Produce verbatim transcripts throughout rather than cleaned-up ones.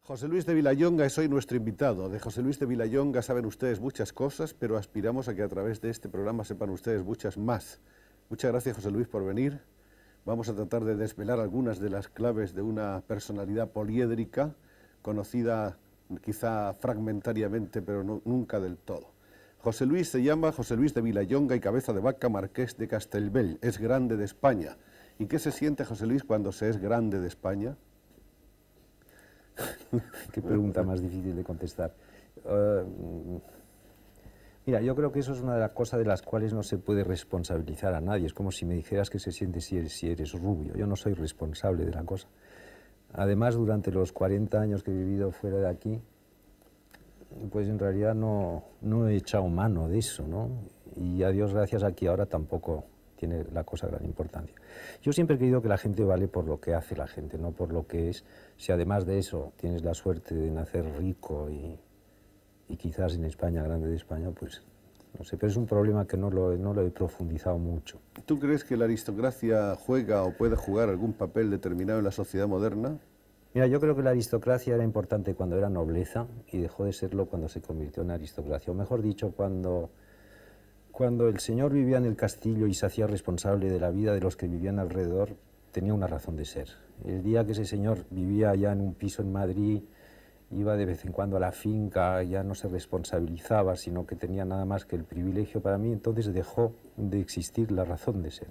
José Luis de Vilallonga es hoy nuestro invitado. De José Luis de Vilallonga saben ustedes muchas cosas, pero aspiramos a que a través de este programa sepan ustedes muchas más. Muchas gracias, José Luis, por venir. Vamos a tratar de desvelar algunas de las claves de una personalidad poliédrica, conocida quizá fragmentariamente, pero no, nunca del todo. José Luis se llama José Luis de Vilallonga y Cabeza de Vaca, marqués de Castellbell. Es grande de España. ¿Y qué se siente, José Luis, cuando se es grande de España? Qué pregunta más difícil de contestar. Uh, mira, yo creo que eso es una de las cosas de las cuales no se puede responsabilizar a nadie. Es como si me dijeras que se siente si eres, si eres rubio. Yo no soy responsable de la cosa. Además, durante los cuarenta años que he vivido fuera de aquí, pues en realidad no, no he echado mano de eso, ¿no? Y a Dios gracias aquí ahora tampoco tiene la cosa gran importancia. Yo siempre he creído que la gente vale por lo que hace la gente, no por lo que es. Si además de eso tienes la suerte de nacer rico y, y quizás en España, grande de España, pues no sé, pero es un problema que no lo, no lo he profundizado mucho. ¿Tú crees que la aristocracia juega o puede jugar algún papel determinado en la sociedad moderna? Mira, yo creo que la aristocracia era importante cuando era nobleza y dejó de serlo cuando se convirtió en aristocracia. O mejor dicho, cuando, cuando el señor vivía en el castillo y se hacía responsable de la vida de los que vivían alrededor, tenía una razón de ser. El día que ese señor vivía ya en un piso en Madrid, iba de vez en cuando a la finca, ya no se responsabilizaba, sino que tenía nada más que el privilegio para mí, entonces dejó de existir la razón de ser.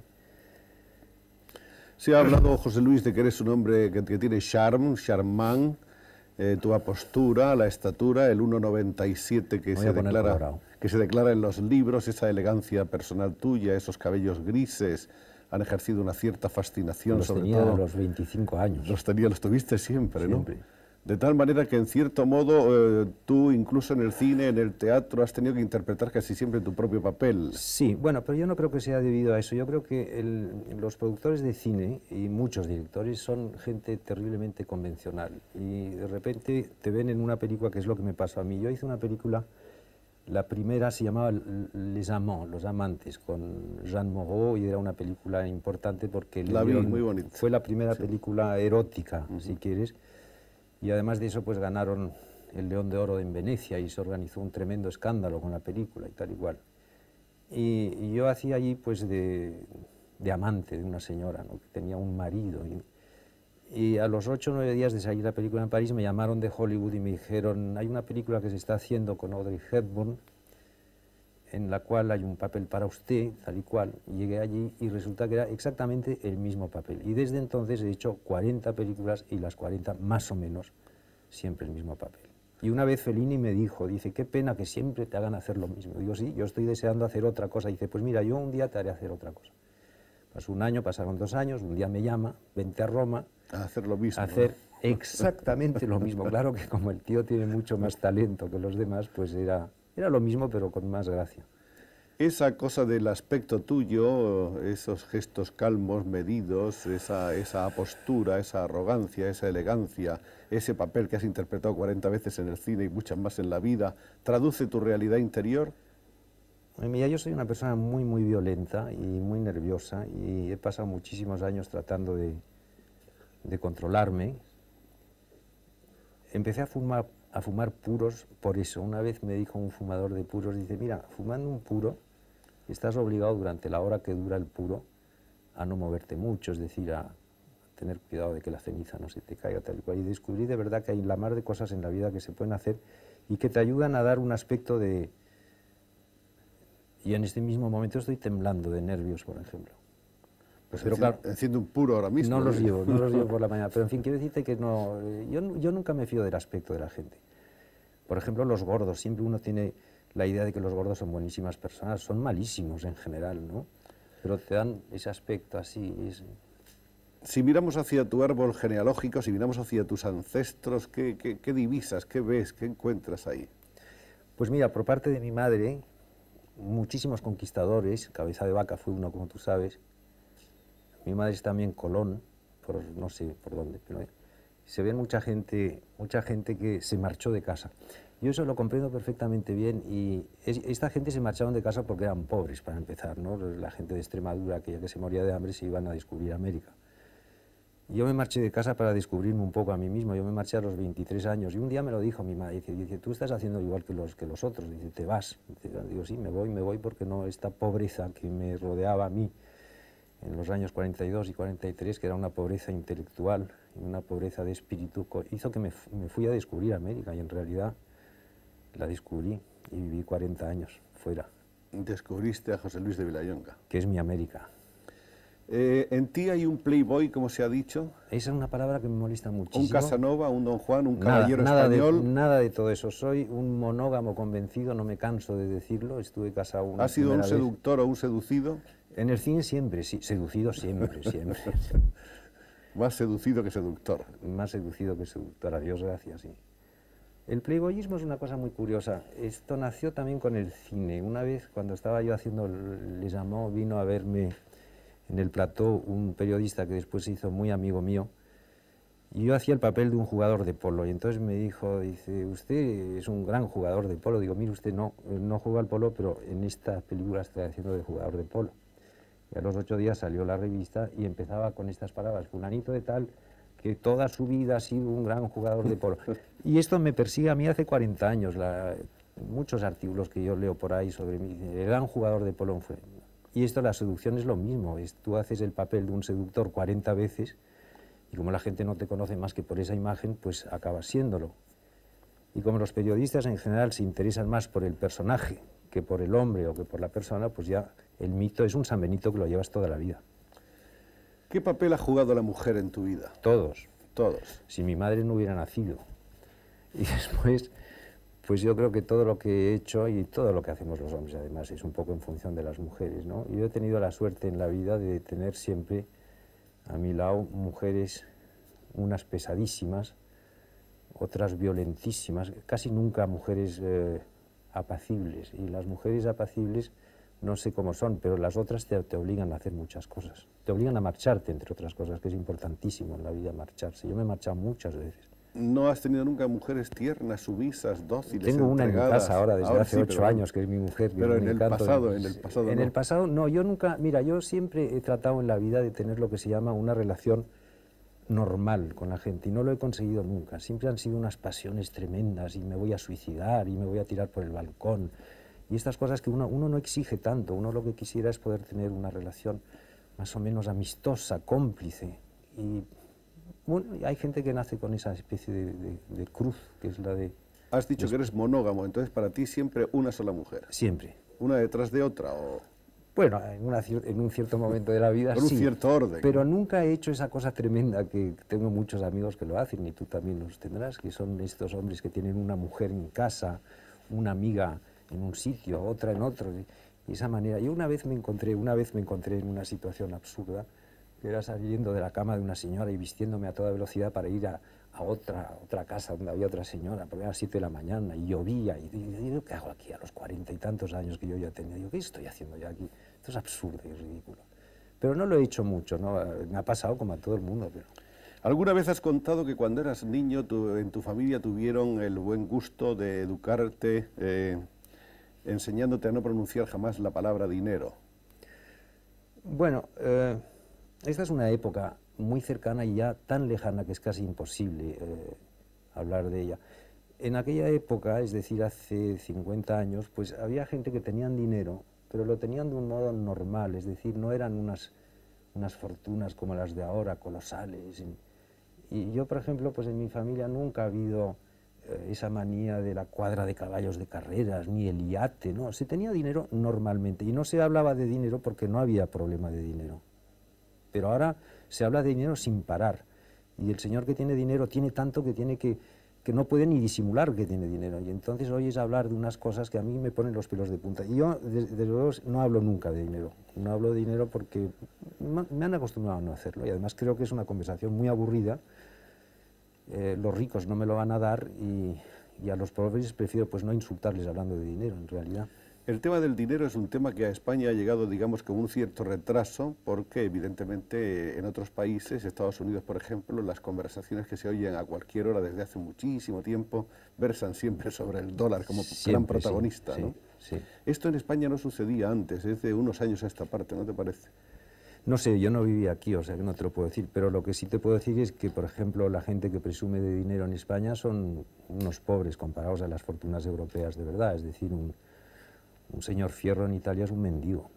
Se ha hablado, José Luis, de que eres un hombre que, que tiene charme, charmant, eh, tu apostura, la estatura, el uno noventa y siete que se, declara, que se declara en los libros, esa elegancia personal tuya, esos cabellos grises, han ejercido una cierta fascinación, los sobre tenía todo. A los veinticinco años. Los tenía, los tuviste siempre, siempre. ¿no? De tal manera que, en cierto modo, eh, tú, incluso en el cine, en el teatro, has tenido que interpretar casi siempre tu propio papel. Sí, bueno, pero yo no creo que sea debido a eso. Yo creo que el, los productores de cine y muchos directores son gente terriblemente convencional. Y de repente te ven en una película, que es lo que me pasó a mí. Yo hice una película, la primera se llamaba Les Amants, Los Amantes, con Jean Moreau, y era una película importante porque la vi, muy bonita. Fue la primera sí. película erótica, uh-huh. si quieres. Y además de eso, pues ganaron el León de Oro en Venecia y se organizó un tremendo escándalo con la película y tal y cual. Y, y yo hacía allí, pues, de, de amante de una señora, ¿no? Que tenía un marido. Y, y a los ocho o nueve días de salir la película en París, me llamaron de Hollywood y me dijeron, hay una película que se está haciendo con Audrey Hepburn, en la cual hay un papel para usted, tal y cual. Y llegué allí y resulta que era exactamente el mismo papel. Y desde entonces he hecho cuarenta películas y las cuarenta, más o menos, siempre el mismo papel. Y una vez Fellini me dijo, dice, qué pena que siempre te hagan hacer lo mismo. Digo, sí, yo estoy deseando hacer otra cosa. Dice, pues mira, yo un día te haré hacer otra cosa. Pasó un año, pasaron dos años, un día me llama, vente a Roma. A hacer lo mismo. A hacer ¿no? exactamente lo mismo. Claro que como el tío tiene mucho más talento que los demás, pues era... Era lo mismo, pero con más gracia. Esa cosa del aspecto tuyo, esos gestos calmos, medidos, esa, esa postura, esa arrogancia, esa elegancia, ese papel que has interpretado cuarenta veces en el cine y muchas más en la vida, ¿traduce tu realidad interior? Mira, yo soy una persona muy, muy violenta y muy nerviosa y he pasado muchísimos años tratando de, de controlarme. Empecé a fumar a fumar puros por eso. Una vez me dijo un fumador de puros, dice, mira, fumando un puro, estás obligado durante la hora que dura el puro a no moverte mucho, es decir, a tener cuidado de que la ceniza no se te caiga tal y cual. Y descubrí de verdad que hay la mar de cosas en la vida que se pueden hacer y que te ayudan a dar un aspecto de... Y en este mismo momento estoy temblando de nervios, por ejemplo. Pues pero claro, enciendo un puro ahora mismo. No los llevo, no los llevo por la mañana. Pero en fin, quiero decirte que no, yo, yo nunca me fío del aspecto de la gente. Por ejemplo, los gordos. Siempre uno tiene la idea de que los gordos son buenísimas personas. Son malísimos en general, ¿no? Pero te dan ese aspecto así. Ese... Si miramos hacia tu árbol genealógico, si miramos hacia tus ancestros, ¿qué, qué, qué divisas, qué ves, qué encuentras ahí? Pues mira, por parte de mi madre, muchísimos conquistadores. Cabeza de Vaca fue uno, como tú sabes. Mi madre es también Colón, por no sé por dónde, pero se ve mucha gente, mucha gente que se marchó de casa. Yo eso lo comprendo perfectamente bien y es, esta gente se marcharon de casa porque eran pobres, para empezar, ¿no? La gente de Extremadura, aquella que se moría de hambre, se iban a descubrir América. Yo me marché de casa para descubrirme un poco a mí mismo. Yo me marché a los veintitrés años y un día me lo dijo mi madre. Dice, dice tú estás haciendo igual que los, que los otros. Dice, te vas. Dice, digo, sí, me voy, me voy porque no, esta pobreza que me rodeaba a mí en los años cuarenta y dos y cuarenta y tres, que era una pobreza intelectual y una pobreza de espíritu, hizo que me, me fui a descubrir América y en realidad la descubrí y viví cuarenta años fuera. Descubriste a José Luis de Vilallonga. Que es mi América. Eh, ¿En ti hay un playboy, como se ha dicho? Esa es una palabra que me molesta muchísimo. ¿Un Casanova, un Don Juan, un nada, caballero nada español? De, nada de todo eso. Soy un monógamo convencido, no me canso de decirlo. Estuve casado una ¿Has sido un vez. seductor o un seducido? En el cine siempre, sí. Seducido siempre, siempre. Más seducido que seductor. Más seducido que seductor, a Dios gracias, sí. El playboyismo es una cosa muy curiosa. Esto nació también con el cine. Una vez, cuando estaba yo haciendo Les Amants, vino a verme en el plató un periodista que después se hizo muy amigo mío, y yo hacía el papel de un jugador de polo, y entonces me dijo, dice, usted es un gran jugador de polo. Digo, mire usted, no, no juega al polo, pero en esta película está haciendo de jugador de polo. Y a los ocho días salió la revista y empezaba con estas palabras, fulanito de tal, que toda su vida ha sido un gran jugador de polo. Y esto me persigue a mí hace cuarenta años, la, muchos artículos que yo leo por ahí sobre mí, el gran jugador de polo fue. Y esto, la seducción es lo mismo, es, tú haces el papel de un seductor cuarenta veces y como la gente no te conoce más que por esa imagen, pues acabas siéndolo. Y como los periodistas en general se interesan más por el personaje que por el hombre o que por la persona, pues ya el mito es un San Benito que lo llevas toda la vida. ¿Qué papel ha jugado la mujer en tu vida? Todos. Todos. Si mi madre no hubiera nacido. Y después, pues yo creo que todo lo que he hecho y todo lo que hacemos los hombres, además, es un poco en función de las mujeres, ¿no? Yo he tenido la suerte en la vida de tener siempre a mi lado mujeres, unas pesadísimas, otras violentísimas, casi nunca mujeres eh, apacibles. Y las mujeres apacibles no sé cómo son, pero las otras te, te obligan a hacer muchas cosas. Te obligan a marcharte, entre otras cosas, que es importantísimo en la vida marcharse. Yo me he marchado muchas veces. ¿No has tenido nunca mujeres tiernas, sumisas, dóciles, Tengo una en mi casa ahora desde ahora hace sí, ocho pero, años, que es mi mujer. Pero en el encanto. pasado, en el pasado En no. el pasado no, yo nunca, mira, yo siempre he tratado en la vida de tener lo que se llama una relación normal con la gente y no lo he conseguido nunca. Siempre han sido unas pasiones tremendas y me voy a suicidar y me voy a tirar por el balcón y estas cosas que uno, uno no exige tanto. Uno lo que quisiera es poder tener una relación más o menos amistosa, cómplice. Y bueno, hay gente que nace con esa especie de, de, de cruz, que es la de... Has dicho de... que eres monógamo, entonces para ti siempre una sola mujer. Siempre. ¿Una detrás de otra o...? Bueno, en, una, en un cierto momento de la vida Con un sí, cierto orden. Pero nunca he hecho esa cosa tremenda que tengo muchos amigos que lo hacen y tú también los tendrás, que son estos hombres que tienen una mujer en casa, una amiga en un sitio, otra en otro, y esa manera. Yo una vez me encontré, una vez me encontré en una situación absurda, que era saliendo de la cama de una señora y vistiéndome a toda velocidad para ir a, a otra, otra casa donde había otra señora, porque era las siete de la mañana y llovía, y, y, y ¿qué hago aquí a los cuarenta y tantos años que yo ya tenía? Digo, ¿qué estoy haciendo yo aquí? Esto es absurdo y ridículo. Pero no lo he hecho mucho, ¿no? Me ha pasado como a todo el mundo, pero... ¿Alguna vez has contado que cuando eras niño tu, en tu familia tuvieron el buen gusto de educarte, eh, enseñándote a no pronunciar jamás la palabra dinero? Bueno, eh, esta es una época muy cercana y ya tan lejana que es casi imposible eh, hablar de ella. En aquella época, es decir, hace cincuenta años, pues había gente que tenían dinero, pero lo tenían de un modo normal, es decir, no eran unas, unas fortunas como las de ahora, colosales. Y yo, por ejemplo, pues en mi familia nunca ha habido eh, esa manía de la cuadra de caballos de carreras, ni el iate, no, se tenía dinero normalmente, y no se hablaba de dinero porque no había problema de dinero. Pero ahora se habla de dinero sin parar, y el señor que tiene dinero tiene tanto que tiene que, que no puede ni disimular que tiene dinero, y entonces oyes hablar de unas cosas que a mí me ponen los pelos de punta. Y yo, desde luego, no hablo nunca de dinero, no hablo de dinero porque me han acostumbrado a no hacerlo, y además creo que es una conversación muy aburrida. Eh, los ricos no me lo van a dar, y, y a los pobres prefiero pues no insultarles hablando de dinero, en realidad. El tema del dinero es un tema que a España ha llegado, digamos, con un cierto retraso, porque evidentemente en otros países, Estados Unidos por ejemplo, las conversaciones que se oyen a cualquier hora desde hace muchísimo tiempo versan siempre sobre el dólar como siempre, gran protagonista, sí, ¿no? Sí, sí. Esto en España no sucedía antes, es de unos años a esta parte, ¿no te parece? No sé, yo no vivía aquí, o sea que no te lo puedo decir, pero lo que sí te puedo decir es que, por ejemplo, la gente que presume de dinero en España son unos pobres comparados a las fortunas europeas de verdad, es decir, un, un señor Fierro en Italia es un mendigo.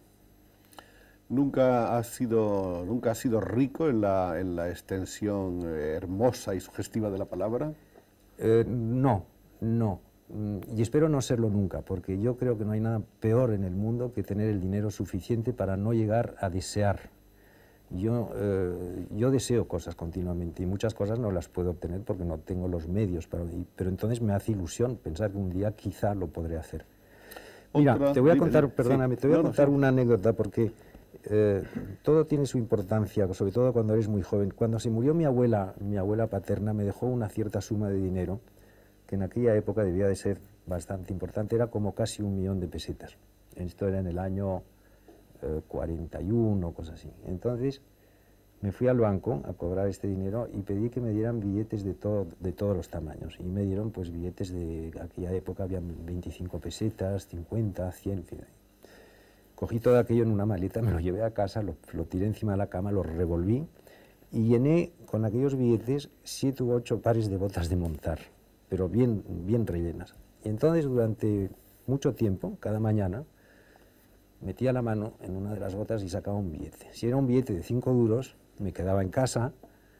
¿Nunca has sido, nunca has sido rico en la, en la extensión eh, hermosa y sugestiva de la palabra? Eh, no, no. Y espero no serlo nunca, porque yo creo que no hay nada peor en el mundo que tener el dinero suficiente para no llegar a desear. Yo, eh, yo deseo cosas continuamente y muchas cosas no las puedo obtener porque no tengo los medios, para, pero entonces me hace ilusión pensar que un día quizá lo podré hacer. Mira, Otra, te voy a dime, contar, dime, perdóname, sí. te voy a No, no, contar sí. una anécdota porque eh, todo tiene su importancia, sobre todo cuando eres muy joven. Cuando se murió mi abuela, mi abuela paterna me dejó una cierta suma de dinero que en aquella época debía de ser bastante importante, era como casi un millón de pesetas. Esto era en el año eh, cuarenta y uno, cosas así. Entonces me fui al banco a cobrar este dinero y pedí que me dieran billetes de, todo, de todos los tamaños. Y me dieron pues billetes de aquella época, había veinticinco pesetas, cincuenta, cien, en fin. Cogí todo aquello en una maleta, me lo llevé a casa, lo, lo tiré encima de la cama, lo revolví y llené con aquellos billetes siete u ocho pares de botas de montar, pero bien, bien rellenas. Y entonces durante mucho tiempo, cada mañana, metía la mano en una de las botas y sacaba un billete. Si era un billete de cinco duros, me quedaba en casa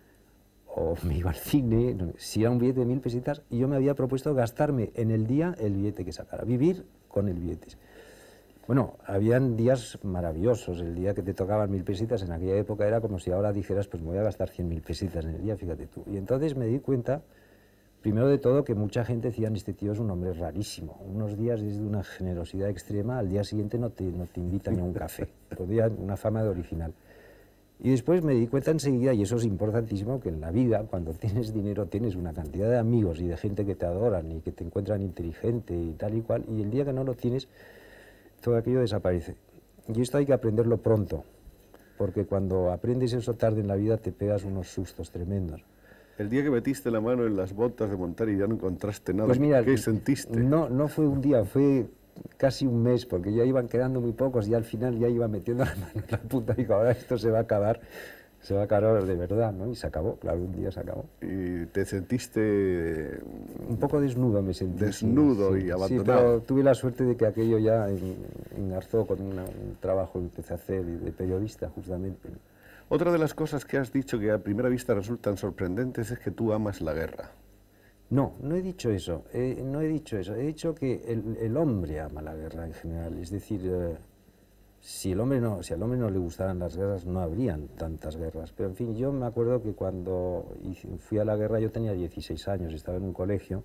o me iba al cine. Si era un billete de mil pesetas, y yo me había propuesto gastarme en el día el billete que sacara, vivir con el billete. Bueno, habían días maravillosos. El día que te tocaban mil pesetas en aquella época era como si ahora dijeras, pues me voy a gastar cien mil pesetas en el día, fíjate tú. Y entonces me di cuenta, primero de todo, que mucha gente decía, este tío es un hombre rarísimo. Unos días es de una generosidad extrema, al día siguiente no te, no te invita ni a un café. Podía una fama de original. Y después me di cuenta enseguida, y eso es importantísimo, que en la vida, cuando tienes dinero, tienes una cantidad de amigos y de gente que te adoran y que te encuentran inteligente y tal y cual, y el día que no lo tienes, todo aquello desaparece. Y esto hay que aprenderlo pronto, porque cuando aprendes eso tarde en la vida te pegas unos sustos tremendos. El día que metiste la mano en las botas de montar y ya no encontraste nada, Pues mira, ¿qué sentiste? No, no fue un día, fue casi un mes, porque ya iban quedando muy pocos y al final ya iba metiendo la mano en la punta y digo, ahora esto se va a acabar, se va a acabar de verdad, ¿no? Y se acabó, claro, un día se acabó. Y te sentiste un poco desnudo me sentí. Desnudo sí, y sí, abandonado. Sí, pero tuve la suerte de que aquello ya en, engarzó con una, un trabajo que empecé a hacer de periodista, justamente. Otra de las cosas que has dicho que a primera vista resultan sorprendentes es que tú amas la guerra. No, no he dicho eso, eh, no he dicho eso, he dicho que el, el hombre ama la guerra en general, es decir, eh, si, el hombre no, si al hombre no le gustaran las guerras no habrían tantas guerras, pero en fin, yo me acuerdo que cuando fui a la guerra yo tenía dieciséis años, estaba en un colegio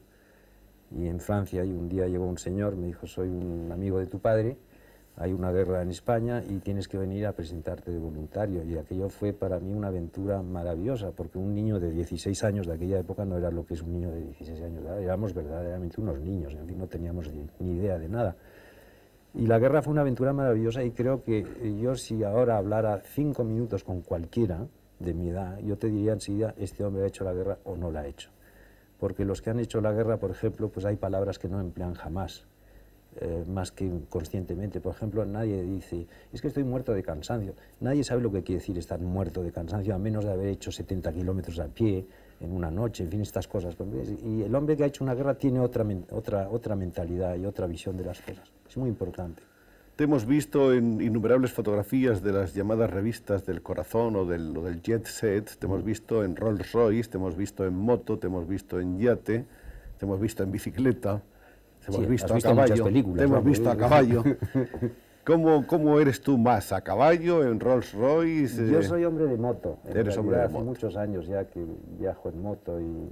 y en Francia, y un día llegó un señor, me dijo, soy un amigo de tu padre, hay una guerra en España y tienes que venir a presentarte de voluntario. Y aquello fue para mí una aventura maravillosa, porque un niño de dieciséis años de aquella época no era lo que es un niño de dieciséis años, éramos verdaderamente unos niños, en fin, no teníamos ni, ni idea de nada. Y la guerra fue una aventura maravillosa y creo que yo si ahora hablara cinco minutos con cualquiera de mi edad, yo te diría enseguida, este hombre ha hecho la guerra o no la ha hecho. Porque los que han hecho la guerra, por ejemplo, pues hay palabras que no emplean jamás. Eh, más que conscientemente. Por ejemplo, nadie dice, es que estoy muerto de cansancio. Nadie sabe lo que quiere decir estar muerto de cansancio, a menos de haber hecho setenta kilómetros a pie en una noche, en fin, estas cosas. Y el hombre que ha hecho una guerra tiene otra, otra, otra mentalidad y otra visión de las cosas. Es muy importante. Te hemos visto en innumerables fotografías de las llamadas revistas del corazón o del, o del jet set, te hemos visto en Rolls Royce, te hemos visto en moto, te hemos visto en yate, te hemos visto en bicicleta. Te hemos sí, visto, visto a caballo, muchas películas, te hemos vamos, visto a caballo. ¿Cómo, ¿Cómo eres tú más? ¿A caballo, en Rolls Royce? Yo soy hombre de moto. En Eres realidad, hombre de hace moto. muchos años ya que viajo en moto y,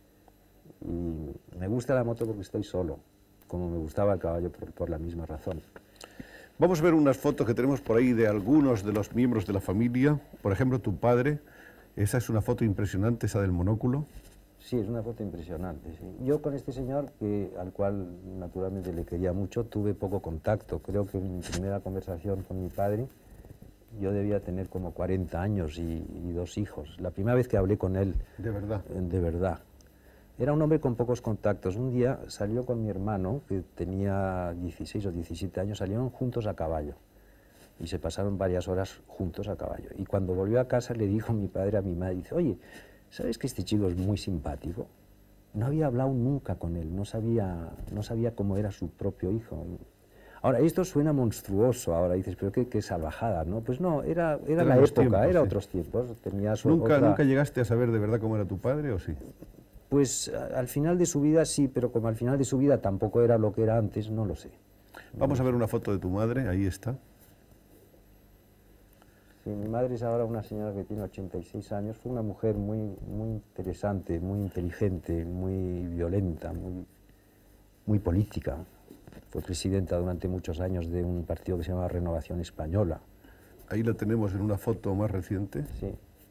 y me gusta la moto porque estoy solo, como me gustaba el caballo por, por la misma razón. Vamos a ver unas fotos que tenemos por ahí de algunos de los miembros de la familia. Por ejemplo, tu padre. Esa es una foto impresionante, esa del monóculo. Sí, es una foto impresionante. Sí. Yo con este señor, que, al cual naturalmente le quería mucho, tuve poco contacto. Creo que en mi primera conversación con mi padre, yo debía tener como cuarenta años y, y dos hijos. La primera vez que hablé con él... De verdad. Eh, de verdad. Era un hombre con pocos contactos. Un día salió con mi hermano, que tenía dieciséis o diecisiete años, salieron juntos a caballo. y se pasaron varias horas juntos a caballo. Y cuando volvió a casa le dijo mi padre a mi madre, dice, oye, ¿sabes que este chico es muy simpático? No había hablado nunca con él, no sabía, no sabía cómo era su propio hijo. Ahora, esto suena monstruoso, ahora dices, pero qué, qué salvajada, ¿no? Pues no, era, era la época, tiempos, era sí. otros tiempos. Tenía su, ¿Nunca, otra... ¿Nunca llegaste a saber de verdad cómo era tu padre o sí? Pues al final de su vida sí, pero como al final de su vida tampoco era lo que era antes, no lo sé. Vamos a ver una foto de tu madre, ahí está. Sí, mi madre es ahora una señora que tiene ochenta y seis años, fue una mujer muy, muy interesante, muy inteligente, muy violenta, muy, muy política. Fue presidenta durante muchos años de un partido que se llama Renovación Española. Ahí la tenemos en una foto más reciente. Sí.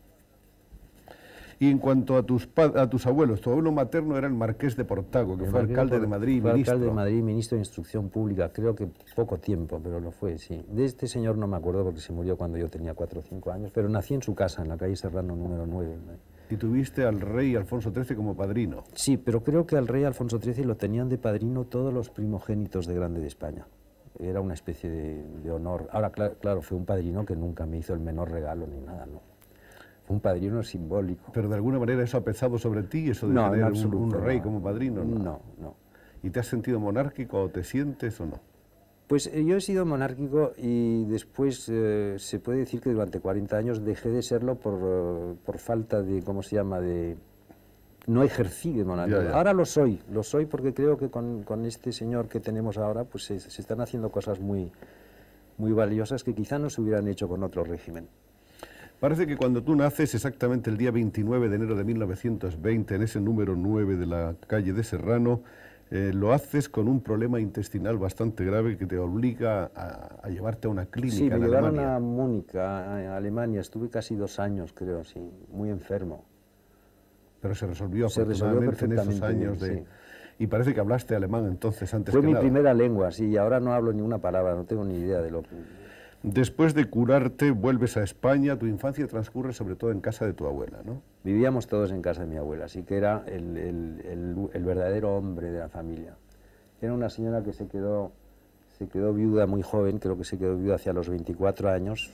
Y en cuanto a tus, a tus abuelos, tu abuelo materno era el Marqués de Portago, que el fue alcalde de, de Madrid y fue ministro. alcalde de Madrid y ministro de Instrucción Pública, creo que poco tiempo, pero lo fue, sí. De este señor no me acuerdo porque se murió cuando yo tenía cuatro o cinco años, pero nací en su casa, en la calle Serrano número nueve. ¿Y tuviste al rey Alfonso trece como padrino? Sí, pero creo que al rey Alfonso trece lo tenían de padrino todos los primogénitos de Grande de España. Era una especie de, de honor. Ahora, claro, claro, fue un padrino que nunca me hizo el menor regalo ni nada, ¿no? Fue un padrino simbólico. Pero de alguna manera eso ha pesado sobre ti, eso de no, tener absoluto, un, un rey no, como padrino, ¿no? No, no. ¿Y te has sentido monárquico o te sientes o no? Pues eh, yo he sido monárquico y después eh, se puede decir que durante cuarenta años dejé de serlo por, uh, por falta de, ¿cómo se llama?, de... No ejercí de monárquico. Ya, ya. Ahora lo soy, lo soy porque creo que con, con este señor que tenemos ahora pues se, se están haciendo cosas muy, muy valiosas que quizá no se hubieran hecho con otro régimen. Parece que cuando tú naces, exactamente el día veintinueve de enero de mil novecientos veinte, en ese número nueve de la calle de Serrano, eh, lo haces con un problema intestinal bastante grave que te obliga a, a llevarte a una clínica sí, en me llevaron Alemania. a Múnich, a, a Alemania. Estuve casi dos años, creo, sí, muy enfermo. Pero se resolvió se afortunadamente resolvió en esos años bien, de... Sí. Y parece que hablaste alemán entonces antes Fue que mi nada. primera lengua, sí, y ahora no hablo ni una palabra, no tengo ni idea de lo que... Después de curarte, vuelves a España. Tu infancia transcurre sobre todo en casa de tu abuela, ¿no? Vivíamos todos en casa de mi abuela, así que era el, el, el, el verdadero hombre de la familia. Era una señora que se quedó, se quedó viuda muy joven, creo que se quedó viuda hacia los veinticuatro años,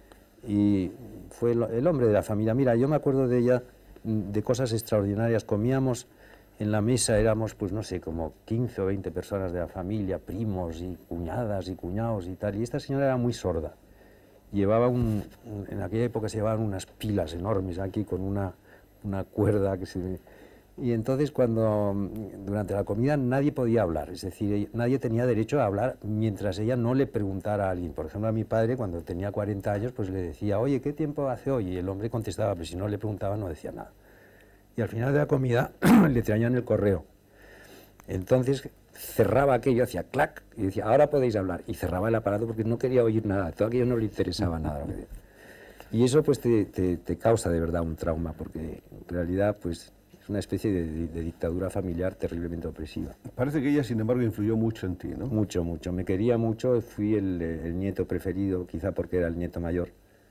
y fue el, el hombre de la familia. Mira, yo me acuerdo de ella, de cosas extraordinarias. Comíamos en la mesa, éramos, pues no sé, como quince o veinte personas de la familia, primos y cuñadas y cuñados y tal, y esta señora era muy sorda. Llevaba un, un, en aquella época se llevaban unas pilas enormes aquí con una, una cuerda que se... Y entonces cuando, durante la comida, nadie podía hablar, es decir, nadie tenía derecho a hablar mientras ella no le preguntara a alguien. Por ejemplo, a mi padre, cuando tenía cuarenta años, pues le decía, oye, ¿qué tiempo hace hoy? Y el hombre contestaba, pero si no le preguntaba no decía nada. Y al final de la comida le traían el correo. Entonces cerraba aquello, hacía clac, y decía, ahora podéis hablar. Y cerraba el aparato porque no quería oír nada, todo aquello no le interesaba nada. Y eso pues te, te, te causa de verdad un trauma, porque en realidad pues es una especie de, de, de dictadura familiar terriblemente opresiva. Parece que ella, sin embargo, influyó mucho en ti, ¿no? Mucho, mucho. Me quería mucho, fui el, el nieto preferido, quizá porque era el nieto mayor.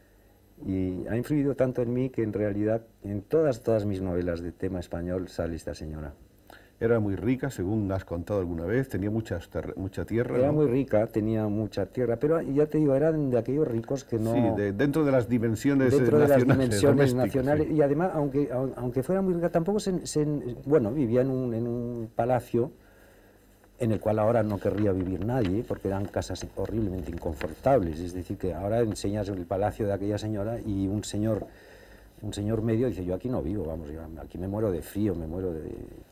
Y ha influido tanto en mí que en realidad en todas, todas mis novelas de tema español sale esta señora. Era muy rica, según has contado alguna vez, tenía muchas mucha tierra. Era ¿no? muy rica, tenía mucha tierra, pero ya te digo, eran de aquellos ricos que no... Sí, de, dentro de las dimensiones dentro nacionales. de las dimensiones nacionales, sí. Y además, aunque, aunque fuera muy rica, tampoco se... se bueno, vivía en un, en un palacio en el cual ahora no querría vivir nadie, porque eran casas horriblemente inconfortables. Es decir, que ahora enseñas el palacio de aquella señora y un señor, un señor medio dice, yo aquí no vivo, vamos, yo aquí me muero de frío, me muero de...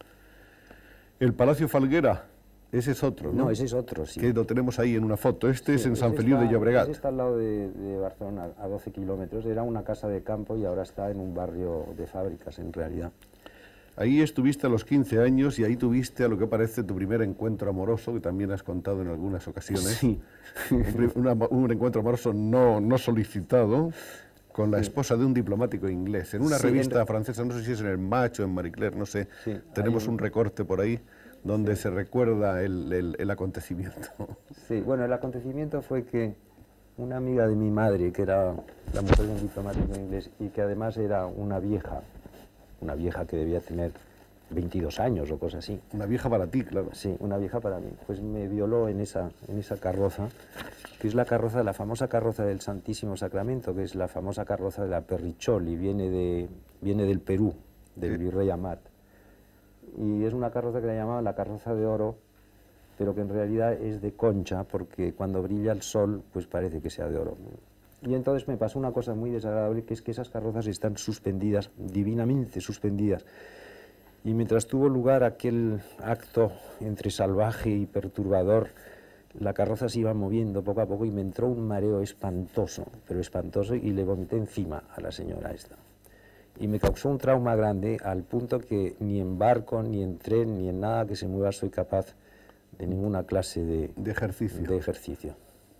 El Palacio Falguera, ese es otro, ¿no? No, ese es otro, sí. Que lo tenemos ahí en una foto. Este sí, es en San Feliu está, de Llobregat. Ese está al lado de, de Barcelona, a doce kilómetros. Era una casa de campo y ahora está en un barrio de fábricas, en realidad. Ahí estuviste a los quince años y ahí tuviste a lo que parece tu primer encuentro amoroso, que también has contado en algunas ocasiones. Sí. un, una, un encuentro amoroso no, no solicitado con la esposa de un diplomático inglés. En una sí, revista en... francesa, no sé si es en el Match o en Marie Claire, no sé, sí, tenemos un... un recorte por ahí donde sí. se recuerda el, el, el acontecimiento. Sí, bueno, el acontecimiento fue que una amiga de mi madre, que era la mujer de un diplomático inglés y que además era una vieja, una vieja que debía tener veintidós años o cosas así. Una vieja para ti, claro. Sí, una vieja para mí. Pues me violó en esa, en esa carroza que es la carroza, la famosa carroza del Santísimo Sacramento, que es la famosa carroza de la Perricholi, viene, de, viene del Perú, del Sí. virrey Amat. Y es una carroza que la llamaban la carroza de oro, pero que en realidad es de concha, porque cuando brilla el sol, pues parece que sea de oro. Y entonces me pasó una cosa muy desagradable, que es que esas carrozas están suspendidas, divinamente suspendidas. Y mientras tuvo lugar aquel acto entre salvaje y perturbador, la carroza se iba moviendo poco a poco y me entró un mareo espantoso, pero espantoso, y le vomité encima a la señora esta. Y me causó un trauma grande, al punto que ni en barco, ni en tren, ni en nada que se mueva soy capaz de ninguna clase de, De ejercicio. de ejercicio.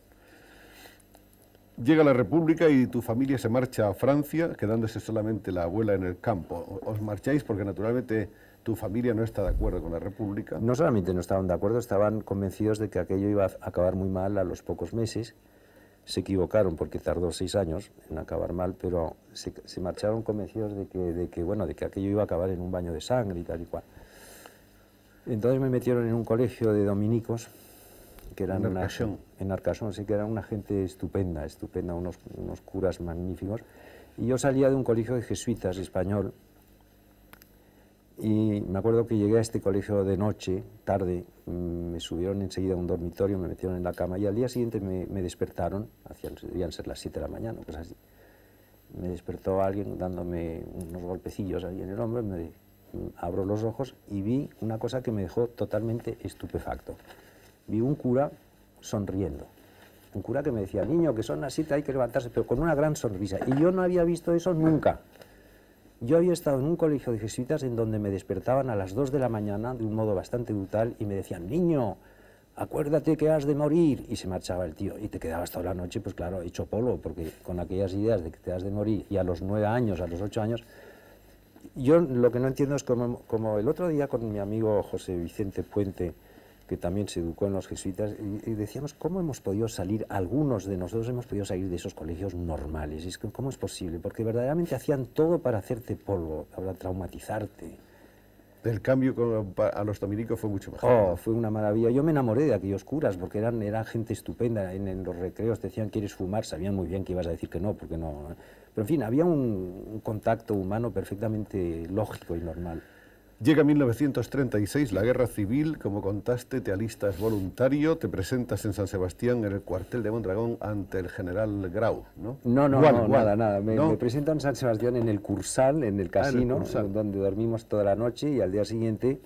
Llega la República y tu familia se marcha a Francia, quedándose solamente la abuela en el campo. Os marcháis porque naturalmente tu familia no está de acuerdo con la República. No solamente no estaban de acuerdo, estaban convencidos de que aquello iba a acabar muy mal a los pocos meses. Se equivocaron porque tardó seis años en acabar mal, pero se, se marcharon convencidos de que, de, que, bueno, de que aquello iba a acabar en un baño de sangre y tal y cual. Entonces me metieron en un colegio de dominicos, que eran En una, Arcachón. en Arcachón, sí, que era una gente estupenda, estupenda, unos, unos curas magníficos. Y yo salía de un colegio de jesuitas español, y me acuerdo que llegué a este colegio de noche, tarde, me subieron enseguida a un dormitorio, me metieron en la cama, y al día siguiente me, me despertaron, hacia, debían ser las siete de la mañana, pues así. Me despertó alguien dándome unos golpecillos ahí en el hombro, me, abro los ojos y vi una cosa que me dejó totalmente estupefacto. Vi un cura sonriendo, un cura que me decía, niño, que son las siete, hay que levantarse, pero con una gran sonrisa, y yo no había visto eso nunca. Yo había estado en un colegio de jesuitas en donde me despertaban a las dos de la mañana de un modo bastante brutal y me decían, niño, acuérdate que has de morir, y se marchaba el tío, y te quedabas toda la noche, pues claro, hecho polvo, porque con aquellas ideas de que te has de morir, y a los nueve años, a los ocho años, yo lo que no entiendo es como, como el otro día con mi amigo José Vicente Puente, que también se educó en los jesuitas, y, y decíamos, ¿cómo hemos podido salir, algunos de nosotros hemos podido salir de esos colegios normales? Y es que, ¿cómo es posible? Porque verdaderamente hacían todo para hacerte polvo, para traumatizarte. El cambio con, a los dominicos fue mucho mejor. Oh, ¿no? fue una maravilla. Yo me enamoré de aquellos curas, porque eran, eran gente estupenda. En, en los recreos te decían, ¿quieres fumar? Sabían muy bien que ibas a decir que no, porque no. Pero en fin, había un, un contacto humano perfectamente lógico y normal. Llega mil novecientos treinta y seis, la guerra civil, como contaste, te alistas voluntario, te presentas en San Sebastián, en el cuartel de Mondragón, ante el general Grau, ¿no? No, no, Gual, no, Gual, nada, nada. Me, ¿no? me presento en San Sebastián en el Cursal, en el Ah, en el casino, Cursal. donde dormimos toda la noche, y al día siguiente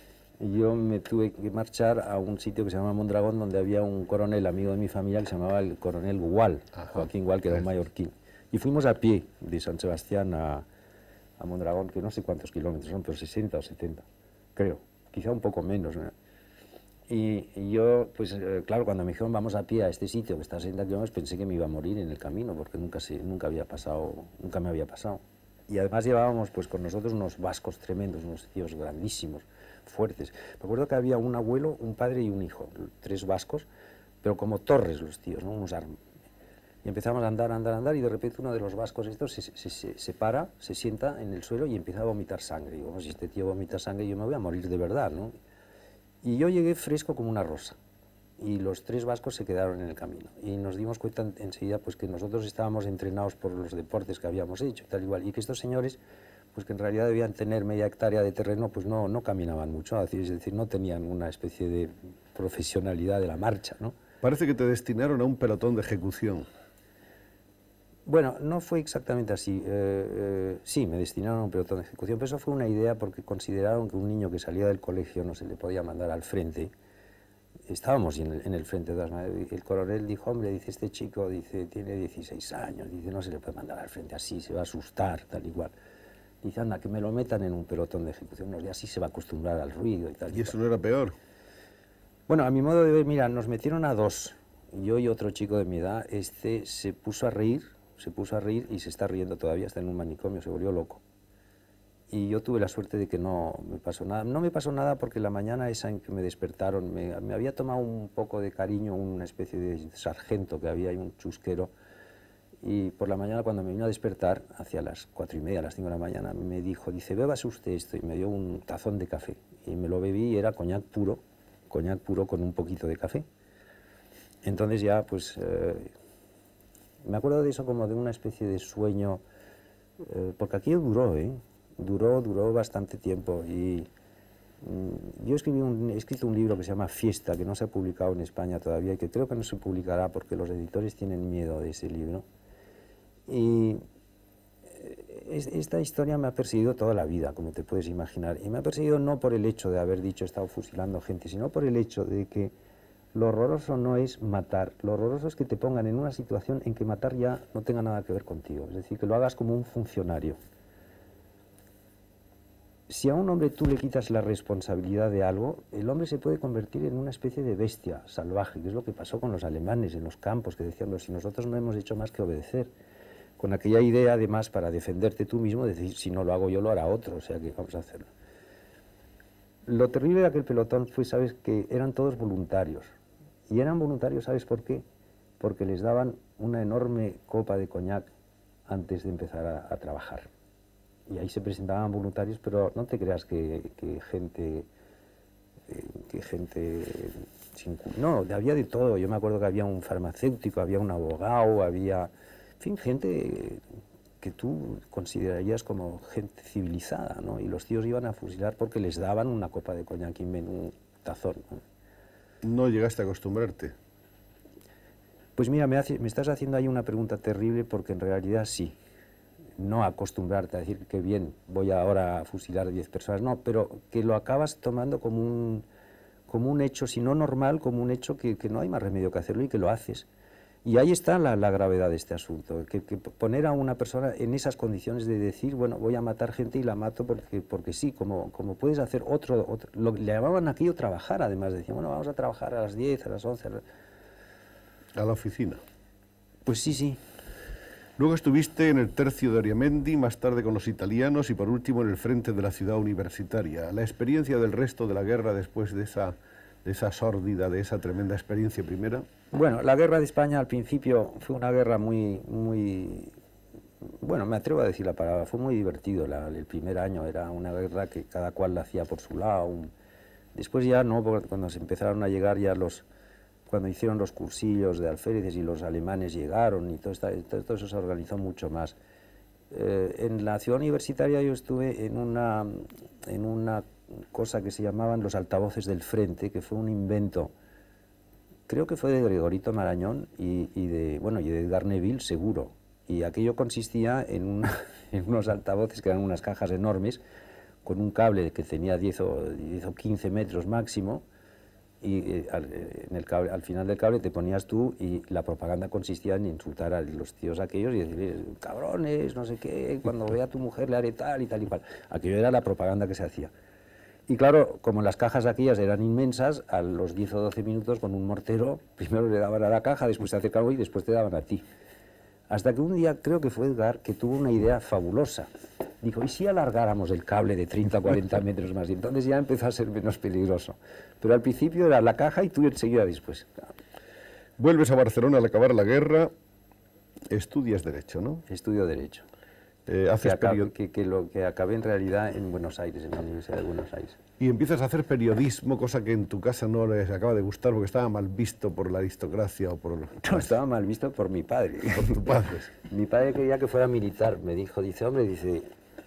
yo me tuve que marchar a un sitio que se llama Mondragón, donde había un coronel amigo de mi familia que se llamaba el coronel Gual, Ajá. Joaquín Gual, que era un Eso. mallorquín. Y fuimos a pie de San Sebastián a, a Mondragón, que no sé cuántos kilómetros son, pero sesenta o setenta, creo, quizá un poco menos, ¿no? Y, y yo, pues eh, claro, cuando me dijeron vamos a pie a este sitio que está a sesenta kilómetros, pensé que me iba a morir en el camino, porque nunca, se, nunca, había pasado, nunca me había pasado. Y además llevábamos pues con nosotros unos vascos tremendos, unos tíos grandísimos, fuertes. Me acuerdo que había un abuelo, un padre y un hijo, tres vascos, pero como torres los tíos, ¿no? Unos arm... Y empezamos a andar, andar, andar, y de repente uno de los vascos estos se, se, se, se para, se sienta en el suelo y empieza a vomitar sangre. Y digo, si este tío vomita sangre, yo me voy a morir de verdad, ¿no? Y yo llegué fresco como una rosa, y los tres vascos se quedaron en el camino. Y nos dimos cuenta en, enseguida pues, que nosotros estábamos entrenados por los deportes que habíamos hecho, tal igual, y que estos señores, pues que en realidad debían tener media hectárea de terreno, pues no, no caminaban mucho, es decir, no tenían una especie de profesionalidad de la marcha, ¿no? Parece que te destinaron a un pelotón de ejecución. Bueno, no fue exactamente así. Eh, eh, sí, me destinaron a un pelotón de ejecución, pero eso fue una idea porque consideraron que un niño que salía del colegio no se le podía mandar al frente. Estábamos en el, en el frente de todas maneras. El coronel dijo, hombre, dice, este chico dice, tiene dieciséis años, dice, no se le puede mandar al frente así, se va a asustar, tal igual. Dice, anda, que me lo metan en un pelotón de ejecución, unos días así se va a acostumbrar al ruido y tal. ¿Y eso no era peor? Bueno, a mi modo de ver, mira, nos metieron a dos, yo y otro chico de mi edad. Este se puso a reír, se puso a reír y se está riendo todavía, está en un manicomio, se volvió loco. Y yo tuve la suerte de que no me pasó nada. No me pasó nada porque la mañana esa en que me despertaron, me, me había tomado un poco de cariño una especie de sargento que había ahí, un chusquero, y por la mañana cuando me vino a despertar, hacia las cuatro y media, a las cinco de la mañana, me dijo, dice, bébase usted esto, y me dio un tazón de café. Y me lo bebí y era coñac puro, coñac puro con un poquito de café. Entonces ya, pues, eh, me acuerdo de eso como de una especie de sueño, eh, porque aquello duró, ¿eh? Duró, duró bastante tiempo y mm, yo escribí un, he escrito un libro que se llama Fiesta, que no se ha publicado en España todavía y que creo que no se publicará porque los editores tienen miedo de ese libro. Y es, esta historia me ha perseguido toda la vida, como te puedes imaginar, y me ha perseguido no por el hecho de haber dicho he estado fusilando gente, sino por el hecho de que lo horroroso no es matar, lo horroroso es que te pongan en una situación en que matar ya no tenga nada que ver contigo, es decir, que lo hagas como un funcionario. Si a un hombre tú le quitas la responsabilidad de algo, el hombre se puede convertir en una especie de bestia salvaje, que es lo que pasó con los alemanes en los campos, que decían, si nosotros no hemos hecho más que obedecer, con aquella idea además para defenderte tú mismo, decir, si no lo hago yo, lo hará otro, o sea que vamos a hacerlo. Lo terrible de aquel pelotón fue, sabes, que eran todos voluntarios, y eran voluntarios, ¿sabes por qué? Porque les daban una enorme copa de coñac antes de empezar a, a trabajar. Y ahí se presentaban voluntarios, pero no te creas que, que gente, eh, que gente sin, no, había de todo. Yo me acuerdo que había un farmacéutico, había un abogado, había, en fin, gente que tú considerarías como gente civilizada, ¿no? Y los tíos iban a fusilar porque les daban una copa de coñac en un tazón, ¿no? ¿No llegaste a acostumbrarte? Pues mira, me, hace, me estás haciendo ahí una pregunta terrible porque en realidad sí. No acostumbrarte a decir que bien, voy ahora a fusilar a diez personas, no, pero que lo acabas tomando como un, como un hecho, si no normal, como un hecho que, que no hay más remedio que hacerlo y que lo haces. Y ahí está la, la gravedad de este asunto, que, que poner a una persona en esas condiciones de decir, bueno, voy a matar gente y la mato porque, porque sí, como, como puedes hacer otro, otro, lo, le llamaban aquello trabajar, además, decían, bueno, vamos a trabajar a las diez, a las once. A, la... ¿A la oficina? Pues sí, sí. Luego estuviste en el tercio de Oriamendi, más tarde con los italianos y por último en el frente de la ciudad universitaria. La experiencia del resto de la guerra después de esa, de esa sórdida, de esa tremenda experiencia primera. Bueno, la guerra de España al principio fue una guerra muy, muy, bueno, me atrevo a decir la palabra, fue muy divertido. La, el primer año era una guerra que cada cual la hacía por su lado. Un, después ya no, cuando se empezaron a llegar ya los... cuando hicieron los cursillos de alféreces y los alemanes llegaron y todo, esta, todo eso se organizó mucho más. Eh, en la ciudad universitaria yo estuve en una, en una cosa que se llamaban los altavoces del frente, que fue un invento, creo que fue de Gregorito Marañón y, y, de, bueno, y de Edgar Neville, seguro. Y aquello consistía en, una, en unos altavoces que eran unas cajas enormes, con un cable que tenía diez o quince metros máximo, y eh, al, en el cable, al final del cable te ponías tú y la propaganda consistía en insultar a los tíos aquellos y decirles, cabrones, no sé qué, cuando vea a tu mujer le haré tal y tal y cual. Aquello era la propaganda que se hacía. Y claro, como las cajas aquellas eran inmensas, a los diez o doce minutos con un mortero, primero le daban a la caja, después te acercaban y después te daban a ti. Hasta que un día, creo que fue Edgar, que tuvo una idea fabulosa. Dijo, ¿y si alargáramos el cable de treinta o cuarenta metros más? Y entonces ya empezó a ser menos peligroso. Pero al principio era la caja y tú enseguida después. Vuelves a Barcelona al acabar la guerra, estudias Derecho, ¿no? Estudio Derecho. Eh, haces que, acabé, period... que, que lo que acabé en realidad en Buenos Aires, en la Universidad de Buenos Aires. Y empiezas a hacer periodismo, cosa que en tu casa no les acaba de gustar porque estaba mal visto por la aristocracia o por... No, estaba mal visto por mi padre. Por tu padre. Mi padre quería que fuera militar, me dijo, dice, hombre, dice,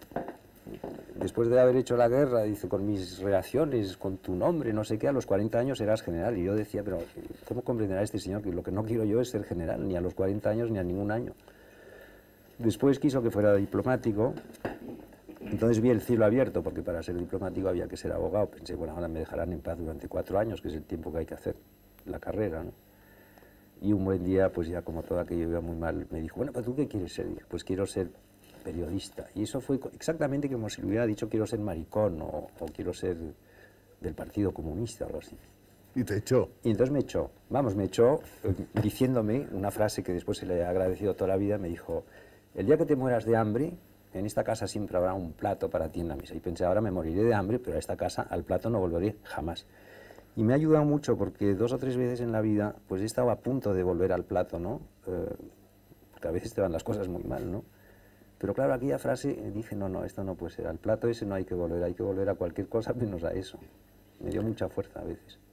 después de haber hecho la guerra, dice, con mis relaciones, con tu nombre, no sé qué, a los cuarenta años eras general. Y yo decía, pero ¿cómo comprenderá este señor que lo que no quiero yo es ser general, ni a los cuarenta años ni a ningún año? Después quiso que fuera diplomático, entonces vi el cielo abierto, porque para ser diplomático había que ser abogado. Pensé, bueno, ahora me dejarán en paz durante cuatro años, que es el tiempo que hay que hacer la carrera, ¿no? Y un buen día, pues ya como todo aquello iba muy mal, me dijo, bueno, ¿pero tú qué quieres ser? Dije, pues quiero ser periodista. Y eso fue exactamente como si le hubiera dicho, quiero ser maricón o, o quiero ser del Partido Comunista o algo así. Y te echó. Y entonces me echó, vamos, me echó eh, diciéndome una frase que después se le ha agradecido toda la vida, me dijo, el día que te mueras de hambre, en esta casa siempre habrá un plato para ti en la mesa. Y pensé, ahora me moriré de hambre, pero a esta casa, al plato no volveré jamás. Y me ha ayudado mucho porque dos o tres veces en la vida, pues he estado a punto de volver al plato, ¿no? Eh, porque a veces te van las cosas muy mal, ¿no? Pero claro, aquella frase, dije, no, no, esto no puede ser. Al plato ese no hay que volver, hay que volver a cualquier cosa menos a eso. Me dio mucha fuerza a veces.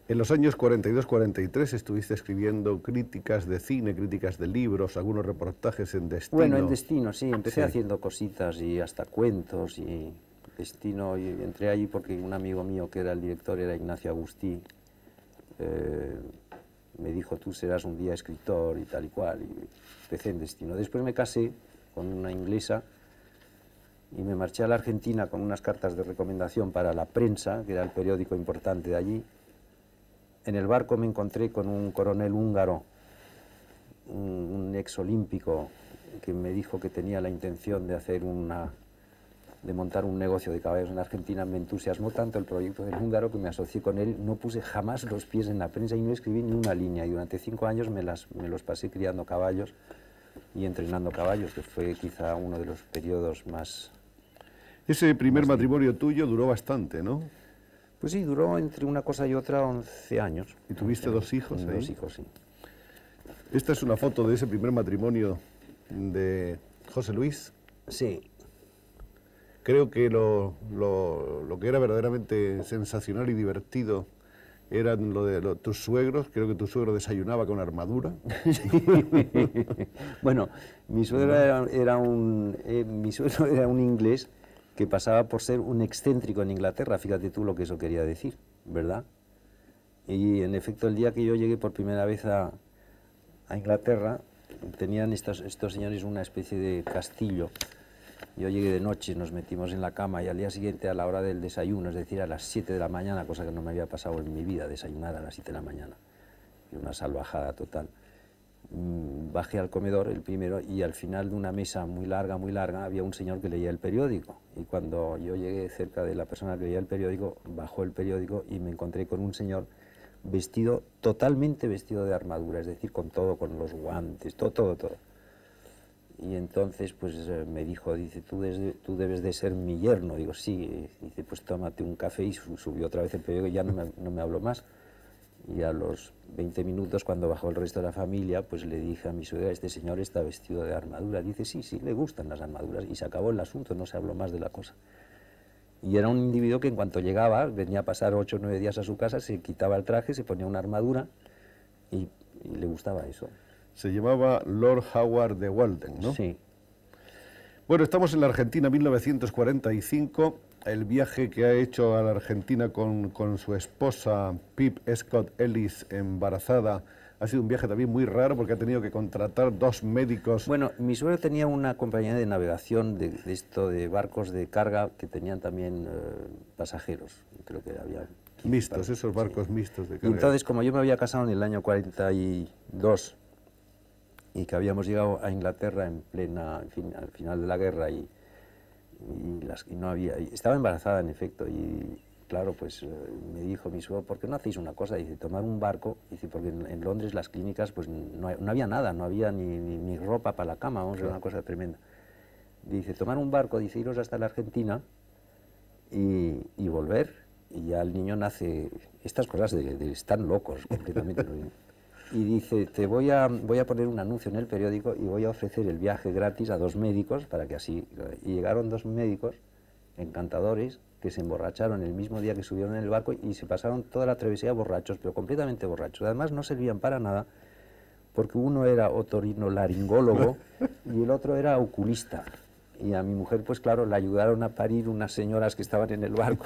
En los años cuarenta y dos cuarenta y tres estuviste escribiendo críticas de cine, críticas de libros, algunos reportajes en Destino. Bueno, en Destino, sí, empecé Sí. haciendo cositas y hasta cuentos y Destino, y entré allí porque un amigo mío que era el director era Ignacio Agustí, eh, me dijo, tú serás un día escritor y tal y cual, y empecé en Destino. Después me casé con una inglesa y me marché a la Argentina con unas cartas de recomendación para La Prensa, que era el periódico importante de allí. En el barco me encontré con un coronel húngaro, un, un ex olímpico, que me dijo que tenía la intención de hacer una, de montar un negocio de caballos en Argentina. Me entusiasmó tanto el proyecto del húngaro que me asocié con él. No puse jamás los pies en La Prensa y no escribí ni una línea. Y durante cinco años me, las, me los pasé criando caballos y entrenando caballos, que fue quizá uno de los periodos más... Ese primer más matrimonio tuyo duró bastante, ¿no? Pues sí, duró entre una cosa y otra once años. ¿Y tuviste dos hijos ahí? Dos hijos, sí. Esta es una foto de ese primer matrimonio de José Luis. Sí. Creo que lo, lo, lo que era verdaderamente sensacional y divertido eran lo de lo, tus suegros. Creo que tu suegro desayunaba con armadura. Bueno, mi suegro era, era un, eh, mi suegro era un inglés que pasaba por ser un excéntrico en Inglaterra. Fíjate tú lo que eso quería decir, ¿verdad? Y en efecto, el día que yo llegué por primera vez a, a Inglaterra, tenían estos, estos señores una especie de castillo. Yo llegué de noche, nos metimos en la cama y al día siguiente a la hora del desayuno, es decir, a las siete de la mañana, cosa que no me había pasado en mi vida, desayunar a las siete de la mañana, una salvajada total. Mm, bajé al comedor, el primero, y al final de una mesa muy larga, muy larga, había un señor que leía el periódico. Y cuando yo llegué cerca de la persona que leía el periódico, bajó el periódico y me encontré con un señor vestido, totalmente vestido de armadura, es decir, con todo, con los guantes, todo, todo, todo. Y entonces pues eh, me dijo, dice, ¿Tú, desde, tú debes de ser mi yerno. Digo, sí. Dice, pues tómate un café, y subió otra vez el periódico y ya no me, no me habló más. Y a los veinte minutos, cuando bajó el resto de la familia, pues le dije a mi suegra, este señor está vestido de armadura. Dice, sí, sí, le gustan las armaduras. Y se acabó el asunto, no se habló más de la cosa. Y era un individuo que en cuanto llegaba, venía a pasar ocho o nueve días a su casa, se quitaba el traje, se ponía una armadura y, y le gustaba eso. Se llamaba Lord Howard de Walden, ¿no? Sí. Bueno, estamos en la Argentina, mil novecientos cuarenta y cinco. El viaje que ha hecho a la Argentina con, con su esposa Pip Scott Ellis, embarazada, ha sido un viaje también muy raro porque ha tenido que contratar dos médicos. Bueno, mi suegro tenía una compañía de navegación de, de esto de barcos de carga que tenían también eh, pasajeros. Creo que había mixtos, barcos, esos barcos sí. mixtos de carga. Y entonces, como yo me había casado en el año cuarenta y dos y que habíamos llegado a Inglaterra en plena, en fin, al final de la guerra y, y, las, y no había, y estaba embarazada en efecto y claro, pues eh, me dijo mi suegro, ¿por qué no hacéis una cosa? Dice, tomar un barco, dice, porque en, en Londres las clínicas pues no, no había nada, no había ni, ni, ni ropa para la cama, vamos, era una cosa tremenda. Dice, tomar un barco, dice, iros hasta la Argentina y, y volver, y ya el niño nace, estas cosas de, de están locos completamente. Y dice, te voy a, voy a poner un anuncio en el periódico y voy a ofrecer el viaje gratis a dos médicos para que así... Y llegaron dos médicos encantadores que se emborracharon el mismo día que subieron en el barco y se pasaron toda la travesía borrachos, pero completamente borrachos. Además no servían para nada porque uno era otorinolaringólogo y el otro era oculista. Y a mi mujer, pues claro, la ayudaron a parir unas señoras que estaban en el barco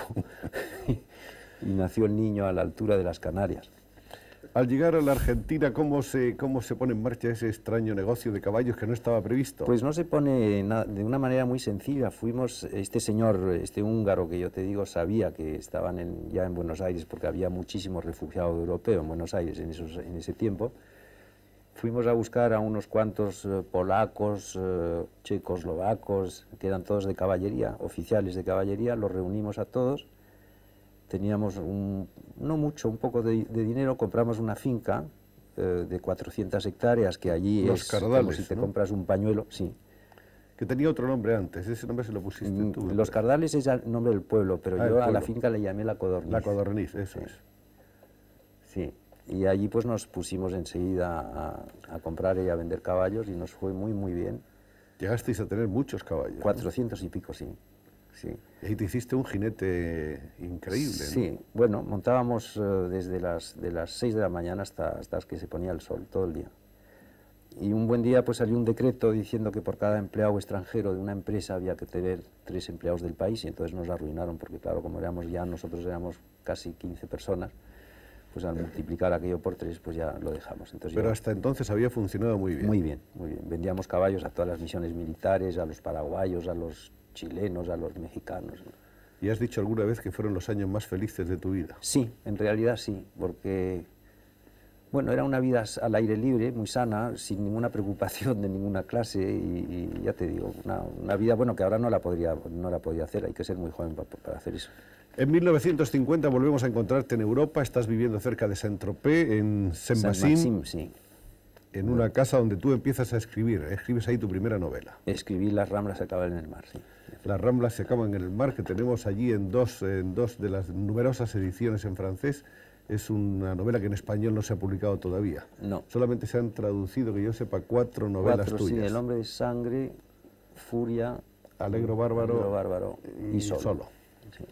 y nació el niño a la altura de las Canarias. Al llegar a la Argentina, ¿cómo se, cómo se pone en marcha ese extraño negocio de caballos que no estaba previsto? Pues no se pone na, de una manera muy sencilla. Fuimos, este señor, este húngaro que yo te digo, sabía que estaban en, ya en Buenos Aires, porque había muchísimos refugiados europeos en Buenos Aires en, esos, en ese tiempo. Fuimos a buscar a unos cuantos eh, polacos, eh, checoslovacos, que eran todos de caballería, oficiales de caballería, los reunimos a todos. Teníamos, un, no mucho, un poco de, de dinero, compramos una finca eh, de cuatrocientas hectáreas, que allí Los es Cardales, como si te ¿no? compras un pañuelo, sí. Que tenía otro nombre antes, ese nombre se lo pusiste tú. Mm, Los Cardales es el nombre del pueblo, pero Ah, yo el a la pueblo. finca le llamé La Codorniz. La Codorniz, eso Sí. es. Sí, y allí pues nos pusimos enseguida a, a comprar y a vender caballos y nos fue muy, muy bien. Llegasteis a tener muchos caballos. ¿no? cuatrocientos y pico, sí. sí. Y ahí te hiciste un jinete increíble, ¿no? Sí, bueno, montábamos uh, desde las, de las seis de la mañana hasta, hasta que se ponía el sol, todo el día. Y un buen día pues salió un decreto diciendo que por cada empleado extranjero de una empresa había que tener tres empleados del país, y entonces nos arruinaron, porque claro, como éramos ya, nosotros éramos casi quince personas, pues al multiplicar aquello por tres, pues ya lo dejamos. Entonces, Pero yo, hasta entonces había funcionado muy bien. Muy bien, muy bien. Vendíamos caballos a todas las misiones militares, a los paraguayos, a los chilenos, a los mexicanos, ¿no? ¿Y has dicho alguna vez que fueron los años más felices de tu vida? Sí, en realidad sí, porque bueno, era una vida al aire libre, muy sana, sin ninguna preocupación de ninguna clase, y, y ya te digo, una, una vida, bueno, que ahora no la podría, no la podría hacer, hay que ser muy joven para, para hacer eso. En mil novecientos cincuenta volvemos a encontrarte en Europa, estás viviendo cerca de Saint-Tropez, en Saint-Maxime, Saint-Maxime, sí. En una casa donde tú empiezas a escribir, escribes ahí tu primera novela. Escribí Las Ramblas se acaban en el mar, sí. Las Ramblas se acaban en el mar, que tenemos allí en dos, en dos de las numerosas ediciones en francés. Es una novela que en español no se ha publicado todavía. No. Solamente se han traducido, que yo sepa, cuatro novelas Cuatro, tuyas. Sí, El hombre de sangre, Furia, Alegro Bárbaro, Alegro Bárbaro y, y Solo. Solo. Sí.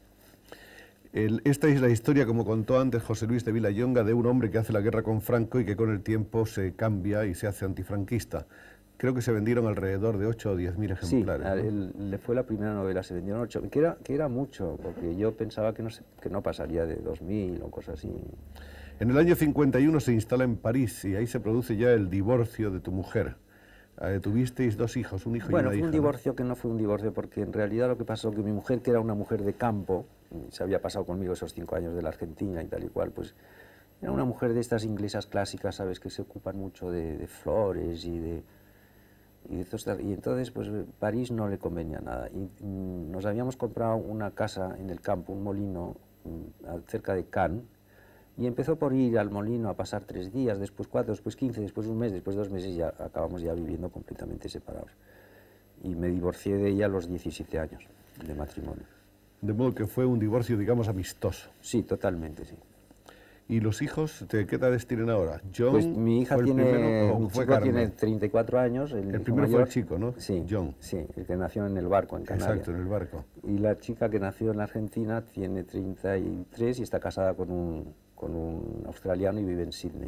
El, esta es la historia, como contó antes José Luis de Vilallonga, de un hombre que hace la guerra con Franco y que con el tiempo se cambia y se hace antifranquista. Creo que se vendieron alrededor de ocho o diez mil ejemplares. Sí, ¿no? el, le fue la primera novela, se vendieron ocho, que era, que era mucho, porque yo pensaba que no, se, que no pasaría de dos mil o cosas así. En el año cincuenta y uno se instala en París y ahí se produce ya el divorcio de tu mujer. Eh, tuvisteis dos hijos, un hijo Bueno, y una hija. fue un divorcio, ¿no? Que no fue un divorcio, porque en realidad lo que pasó que mi mujer, que era una mujer de campo, se había pasado conmigo esos cinco años de la Argentina y tal y cual, pues era una mujer de estas inglesas clásicas, ¿sabes?, que se ocupan mucho de, de flores y de... Y, de, y entonces, pues París no le convenía nada. Y mm, nos habíamos comprado una casa en el campo, un molino mm, cerca de Cannes, y empezó por ir al molino a pasar tres días, después cuatro, después quince, después un mes, después dos meses, ya acabamos ya viviendo completamente separados. Y me divorcié de ella a los diecisiete años de matrimonio. De modo que fue un divorcio, digamos, amistoso. Sí, totalmente, sí. ¿Y los hijos, de qué edades tienen ahora? John, pues mi hija fue el tiene, primero, mi fue chico Carmen? tiene treinta y cuatro años. El, El primero mayor, fue el chico, ¿no? Sí, John. Sí, el que nació en el barco, en Canarias. Exacto, en el barco. Y la chica que nació en la Argentina tiene treinta y tres y está casada con un, con un australiano y vive en Sydney.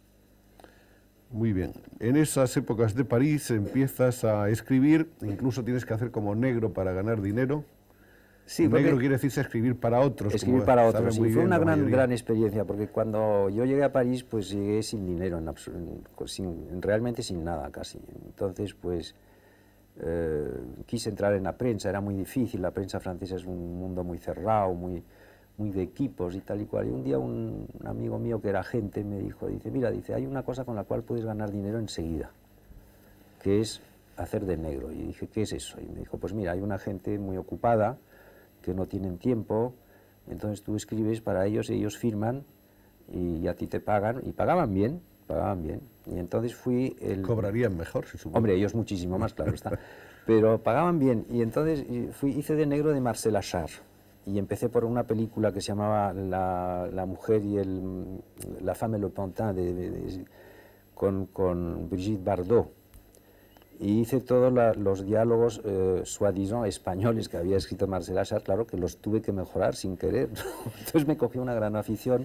Muy bien. En esas épocas de París empiezas a escribir, incluso tienes que hacer como negro para ganar dinero. Sí, negro quiere decirse escribir para otros. Escribir para otros, sí. Fue una gran, gran experiencia, porque cuando yo llegué a París, pues llegué sin dinero, en sin, realmente sin nada casi. Entonces, pues eh, quise entrar en la prensa, era muy difícil, la prensa francesa es un mundo muy cerrado, muy, muy de equipos y tal y cual. Y un día un, un amigo mío que era agente me dijo, dice, mira, dice, hay una cosa con la cual puedes ganar dinero enseguida, que es hacer de negro. Y dije, ¿qué es eso? Y me dijo, pues mira, hay una gente muy ocupada, que no tienen tiempo, entonces tú escribes para ellos, ellos firman y a ti te pagan, y pagaban bien, pagaban bien. Y entonces fui el... Cobrarían mejor, se supone. Hombre, ellos muchísimo más, claro está. Pero pagaban bien, y entonces fui, hice de negro de Marcel Achard, y empecé por una película que se llamaba La, la mujer y el... La femme et le pantin, de, de, de, con, con Brigitte Bardot. Y hice todos la, los diálogos eh, soi-disant españoles que había escrito Marcel Achard, claro que los tuve que mejorar sin querer. Entonces me cogió una gran afición,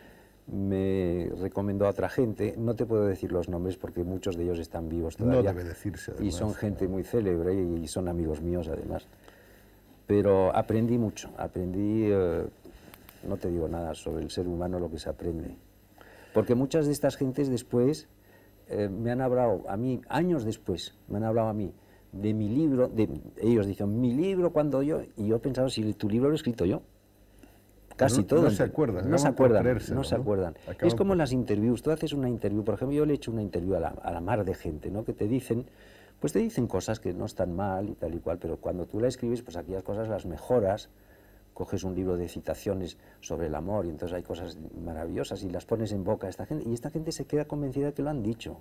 me recomendó a otra gente, no te puedo decir los nombres porque muchos de ellos están vivos todavía. No debe decirse, además. Y son gente muy célebre y son amigos míos además. Pero aprendí mucho, aprendí, eh, no te digo nada sobre el ser humano, lo que se aprende. Porque muchas de estas gentes después... Eh, me han hablado a mí, años después, me han hablado a mí de mi libro, de, ellos dicen, mi libro cuando yo, y yo pensaba, si tu libro lo he escrito yo, casi no, todo. No se acuerdan, no se acuerdan, creérselo, no se acuerdan. ¿no? Es como en las interviews, tú haces una interview, por ejemplo, yo le he hecho una interview a la, a la mar de gente, ¿no?, que te dicen, pues te dicen cosas que no están mal y tal y cual, pero cuando tú la escribes, pues aquellas cosas las mejoras, coges un libro de citaciones sobre el amor y entonces hay cosas maravillosas y las pones en boca a esta gente y esta gente se queda convencida de que lo han dicho.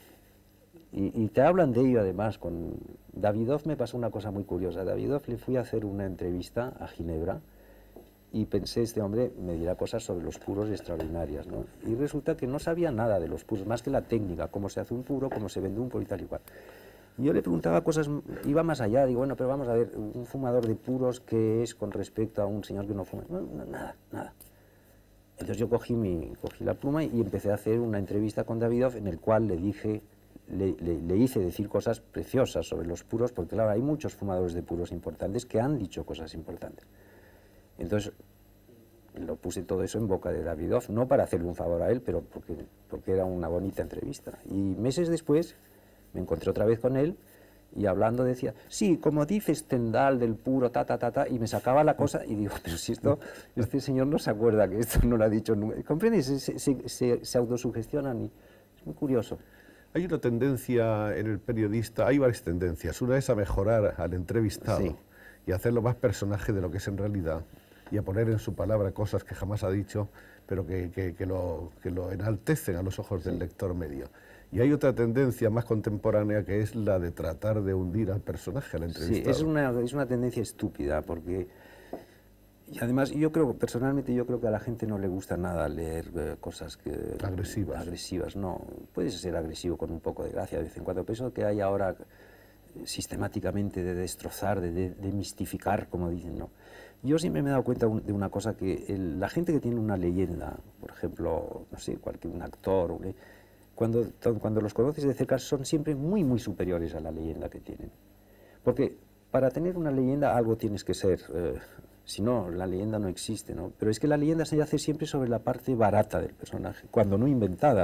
Y, y te hablan de ello además. Con Davidoff me pasó una cosa muy curiosa. A Davidoff le fui a hacer una entrevista a Ginebra y pensé, este hombre me dirá cosas sobre los puros extraordinarias, ¿no? Y resulta que no sabía nada de los puros, más que la técnica, cómo se hace un puro, cómo se vende un puro y tal y cual. Y yo le preguntaba cosas, iba más allá, digo, bueno, pero vamos a ver, un fumador de puros, ¿qué es con respecto a un señor que no fuma? No, no, nada, nada. Entonces yo cogí, mi, cogí la pluma y empecé a hacer una entrevista con Davidoff en el cual le dije, le, le, le hice decir cosas preciosas sobre los puros, porque claro, hay muchos fumadores de puros importantes que han dicho cosas importantes. Entonces lo puse todo eso en boca de Davidoff, no para hacerle un favor a él, pero porque, porque era una bonita entrevista. Y meses después me encontré otra vez con él y hablando decía, sí, como dice Stendhal del puro, ta, ta, ta, ta, y me sacaba la cosa y digo, pero si esto, este señor no se acuerda que esto no lo ha dicho nunca. ¿Comprendes? Se, se, se, se autosugestionan y es muy curioso. Hay una tendencia en el periodista, hay varias tendencias. Una es a mejorar al entrevistado sí. y hacerlo más personaje de lo que es en realidad y a poner en su palabra cosas que jamás ha dicho, pero que, que, que, lo, que lo enaltecen a los ojos del sí. lector medio. Y hay otra tendencia más contemporánea que es la de tratar de hundir al personaje, al entrevistado. Sí, es una, es una tendencia estúpida, porque... Y además, yo creo, personalmente, yo creo que a la gente no le gusta nada leer eh, cosas que... Agresivas. Agresivas, no. Puedes ser agresivo con un poco de gracia de vez en cuando, pero eso que hay ahora sistemáticamente de destrozar, de, de, de mistificar, como dicen, ¿no? Yo siempre me he dado cuenta un, de una cosa, que el, la gente que tiene una leyenda, por ejemplo, no sé, cualquier un actor... Un, Cuando, cuando los conoces de cerca son siempre muy, muy superiores a la leyenda que tienen. Porque para tener una leyenda algo tienes que ser, eh, si no, la leyenda no existe, ¿no? Pero es que la leyenda se hace siempre sobre la parte barata del personaje, cuando no inventada.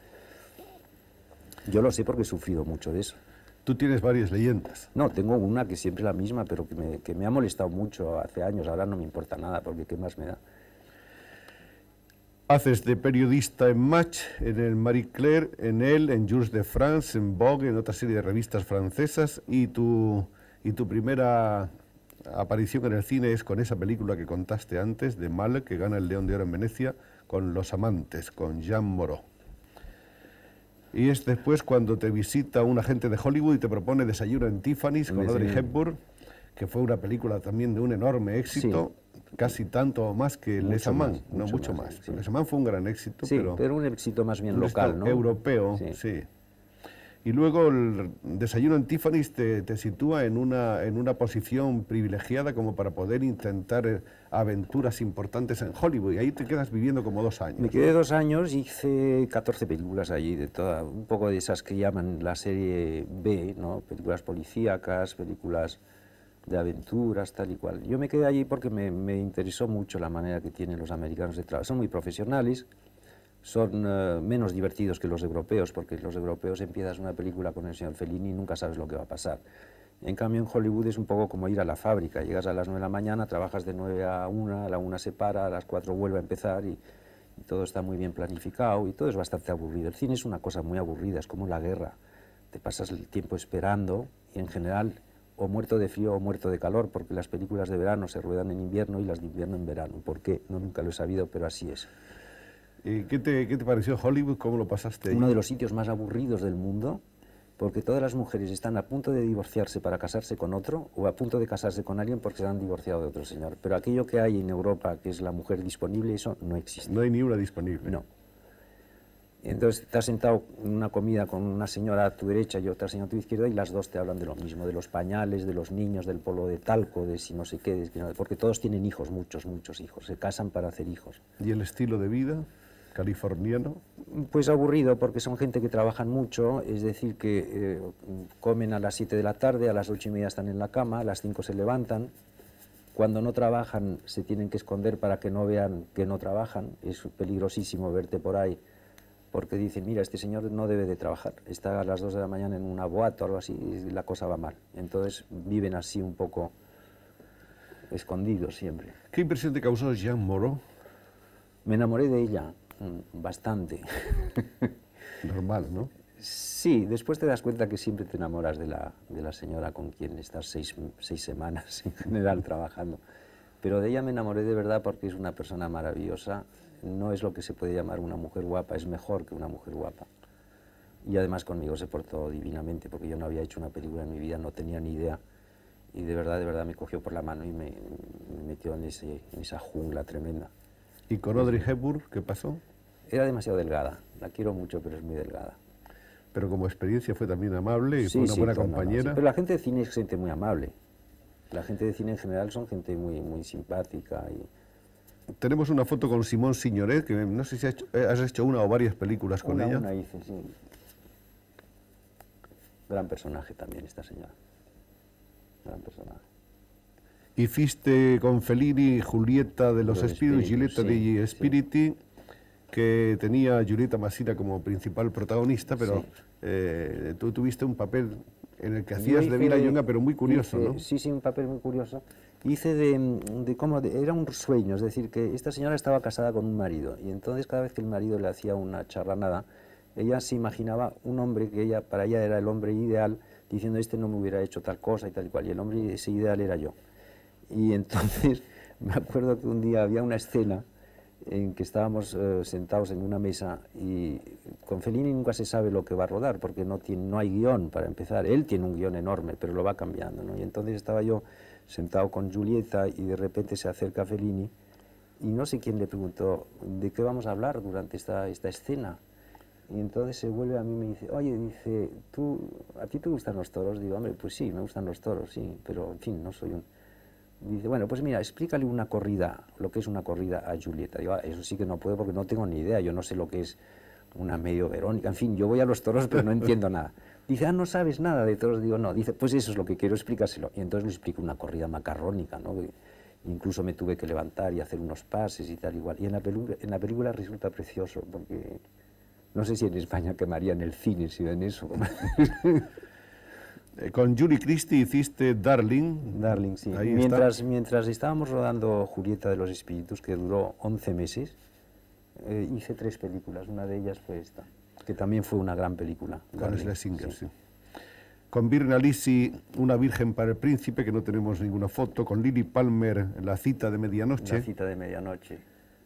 Yo lo sé porque he sufrido mucho de eso. Tú tienes varias leyendas. No, tengo una que siempre es la misma, pero que me, que me ha molestado mucho hace años, ahora no me importa nada, porque ¿qué más me da? Haces de periodista en Match, en el Marie Claire, en Elle, en Jours de France, en Vogue, en otra serie de revistas francesas, y tu, y tu primera aparición en el cine es con esa película que contaste antes, de Malle, que gana el León de Oro en Venecia, con Los Amantes, con Jean Moreau. Y es después cuando te visita un agente de Hollywood y te propone Desayuno en Tiffany's con Audrey Hepburn, que fue una película también de un enorme éxito. Sí. Casi tanto o más que Les Amants, no mucho más. más. Sí. Les Amants fue un gran éxito, sí, pero, pero un éxito más bien local, ¿no? Europeo, sí. sí. Y luego el Desayuno en Tiffany's te, te sitúa en una, en una posición privilegiada como para poder intentar aventuras importantes en Hollywood, y ahí te quedas viviendo como dos años. Me quedé dos años y hice catorce películas allí, de toda, un poco de esas que llaman la serie B, ¿no? Películas policíacas, películas de aventuras, tal y cual. Yo me quedé allí porque me, me interesó mucho la manera que tienen los americanos de trabajar. Son muy profesionales, son uh, menos divertidos que los europeos, porque los europeos empiezas una película con el señor Fellini y nunca sabes lo que va a pasar. En cambio, en Hollywood es un poco como ir a la fábrica. Llegas a las nueve de la mañana, trabajas de nueve a una, a la una se para, a las cuatro vuelve a empezar y, y todo está muy bien planificado y todo es bastante aburrido. El cine es una cosa muy aburrida, es como la guerra. Te pasas el tiempo esperando y en general o muerto de frío o muerto de calor, porque las películas de verano se ruedan en invierno y las de invierno en verano. ¿Por qué? No, nunca lo he sabido, pero así es. ¿Y qué te, qué te pareció Hollywood? ¿Cómo lo pasaste ahí? Uno de los sitios más aburridos del mundo, porque todas las mujeres están a punto de divorciarse para casarse con otro, o a punto de casarse con alguien porque se han divorciado de otro señor. Pero aquello que hay en Europa, que es la mujer disponible, eso no existe. No hay ni una disponible. No. Entonces te has sentado en una comida con una señora a tu derecha y otra señora a tu izquierda y las dos te hablan de lo mismo, de los pañales, de los niños, del polvo de talco, de si no sé qué, de, porque todos tienen hijos, muchos, muchos hijos, se casan para hacer hijos. ¿Y el estilo de vida californiano? Pues aburrido, porque son gente que trabajan mucho, es decir, que eh, comen a las siete de la tarde, a las ocho y media están en la cama, a las cinco se levantan. Cuando no trabajan se tienen que esconder para que no vean que no trabajan, es peligrosísimo verte por ahí, porque dicen, mira, este señor no debe de trabajar, está a las dos de la mañana en una boate o algo así, y la cosa va mal. Entonces viven así un poco escondidos siempre. ¿Qué impresión te causó Jean Moreau? Me enamoré de ella, bastante. Normal, ¿no? Sí, después te das cuenta que siempre te enamoras de la, de la señora con quien estás seis, seis semanas en general trabajando. Pero de ella me enamoré de verdad porque es una persona maravillosa. No es lo que se puede llamar una mujer guapa, es mejor que una mujer guapa. Y además conmigo se portó divinamente, porque yo no había hecho una película en mi vida, no tenía ni idea. Y de verdad, de verdad me cogió por la mano y me, me metió en, ese, en esa jungla tremenda. ¿Y con Audrey Hepburn qué pasó? Era demasiado delgada, la quiero mucho, pero es muy delgada. pero como experiencia fue también amable y sí, fue una sí, buena claro, compañera. No, sí. Pero la gente de cine es gente muy amable. La gente de cine en general son gente muy, muy simpática. Y... Tenemos una foto con Simón Signoret, que no sé si has hecho, has hecho una o varias películas con una, ella. Una hice, sí. Gran personaje también esta señora. Gran personaje. Hiciste con Fellini Julieta de los, los Espíritus, Giulietta sí, degli Spiriti, sí. que tenía a Giulietta Masina como principal protagonista, pero sí. eh, tú tuviste un papel en el que hacías de Villayonga, pero muy curioso, hice, ¿no? Sí, sí, un papel muy curioso. Hice de, de cómo, de, era un sueño, es decir, que esta señora estaba casada con un marido, y entonces cada vez que el marido le hacía una charranada, ella se imaginaba un hombre que ella, para ella era el hombre ideal, diciendo, este no me hubiera hecho tal cosa y tal y cual, y el hombre ese ideal era yo. Y entonces me acuerdo que un día había una escena en que estábamos eh, sentados en una mesa y con Fellini nunca se sabe lo que va a rodar porque no, tiene, no hay guión para empezar. Él tiene un guión enorme, pero lo va cambiando, ¿no? Y entonces estaba yo sentado con Giulietta y de repente se acerca Fellini y no sé quién le preguntó, ¿de qué vamos a hablar durante esta, esta escena? Y entonces se vuelve a mí y me dice, oye, dice, ¿tú, ¿a ti te gustan los toros? Digo, hombre, pues sí, me gustan los toros, sí, pero en fin, no soy un... Dice, bueno, pues mira, explícale una corrida, lo que es una corrida a Giulietta. Digo, ah, eso sí que no puedo porque no tengo ni idea, yo no sé lo que es una medio Verónica, en fin, yo voy a los toros pero no entiendo nada. Dice, ah, ¿no sabes nada de toros? Digo, no. Dice, pues eso es lo que quiero, explícaselo. Y entonces le explico una corrida macarrónica, ¿no? Incluso me tuve que levantar y hacer unos pases y tal igual. Y en la, en la película resulta precioso porque no sé si en España quemarían el cine si ven eso. Con Julie Christie hiciste Darling. Darling, sí. Ahí mientras, está. mientras estábamos rodando Julieta de los Espíritus, que duró once meses, eh, hice tres películas. Una de ellas fue esta, que también fue una gran película. Con Schlesinger, sí. sí. Con Virna Lisi, Una Virgen para el Príncipe, que no tenemos ninguna foto. Con Lily Palmer, La Cita de Medianoche. La Cita de Medianoche.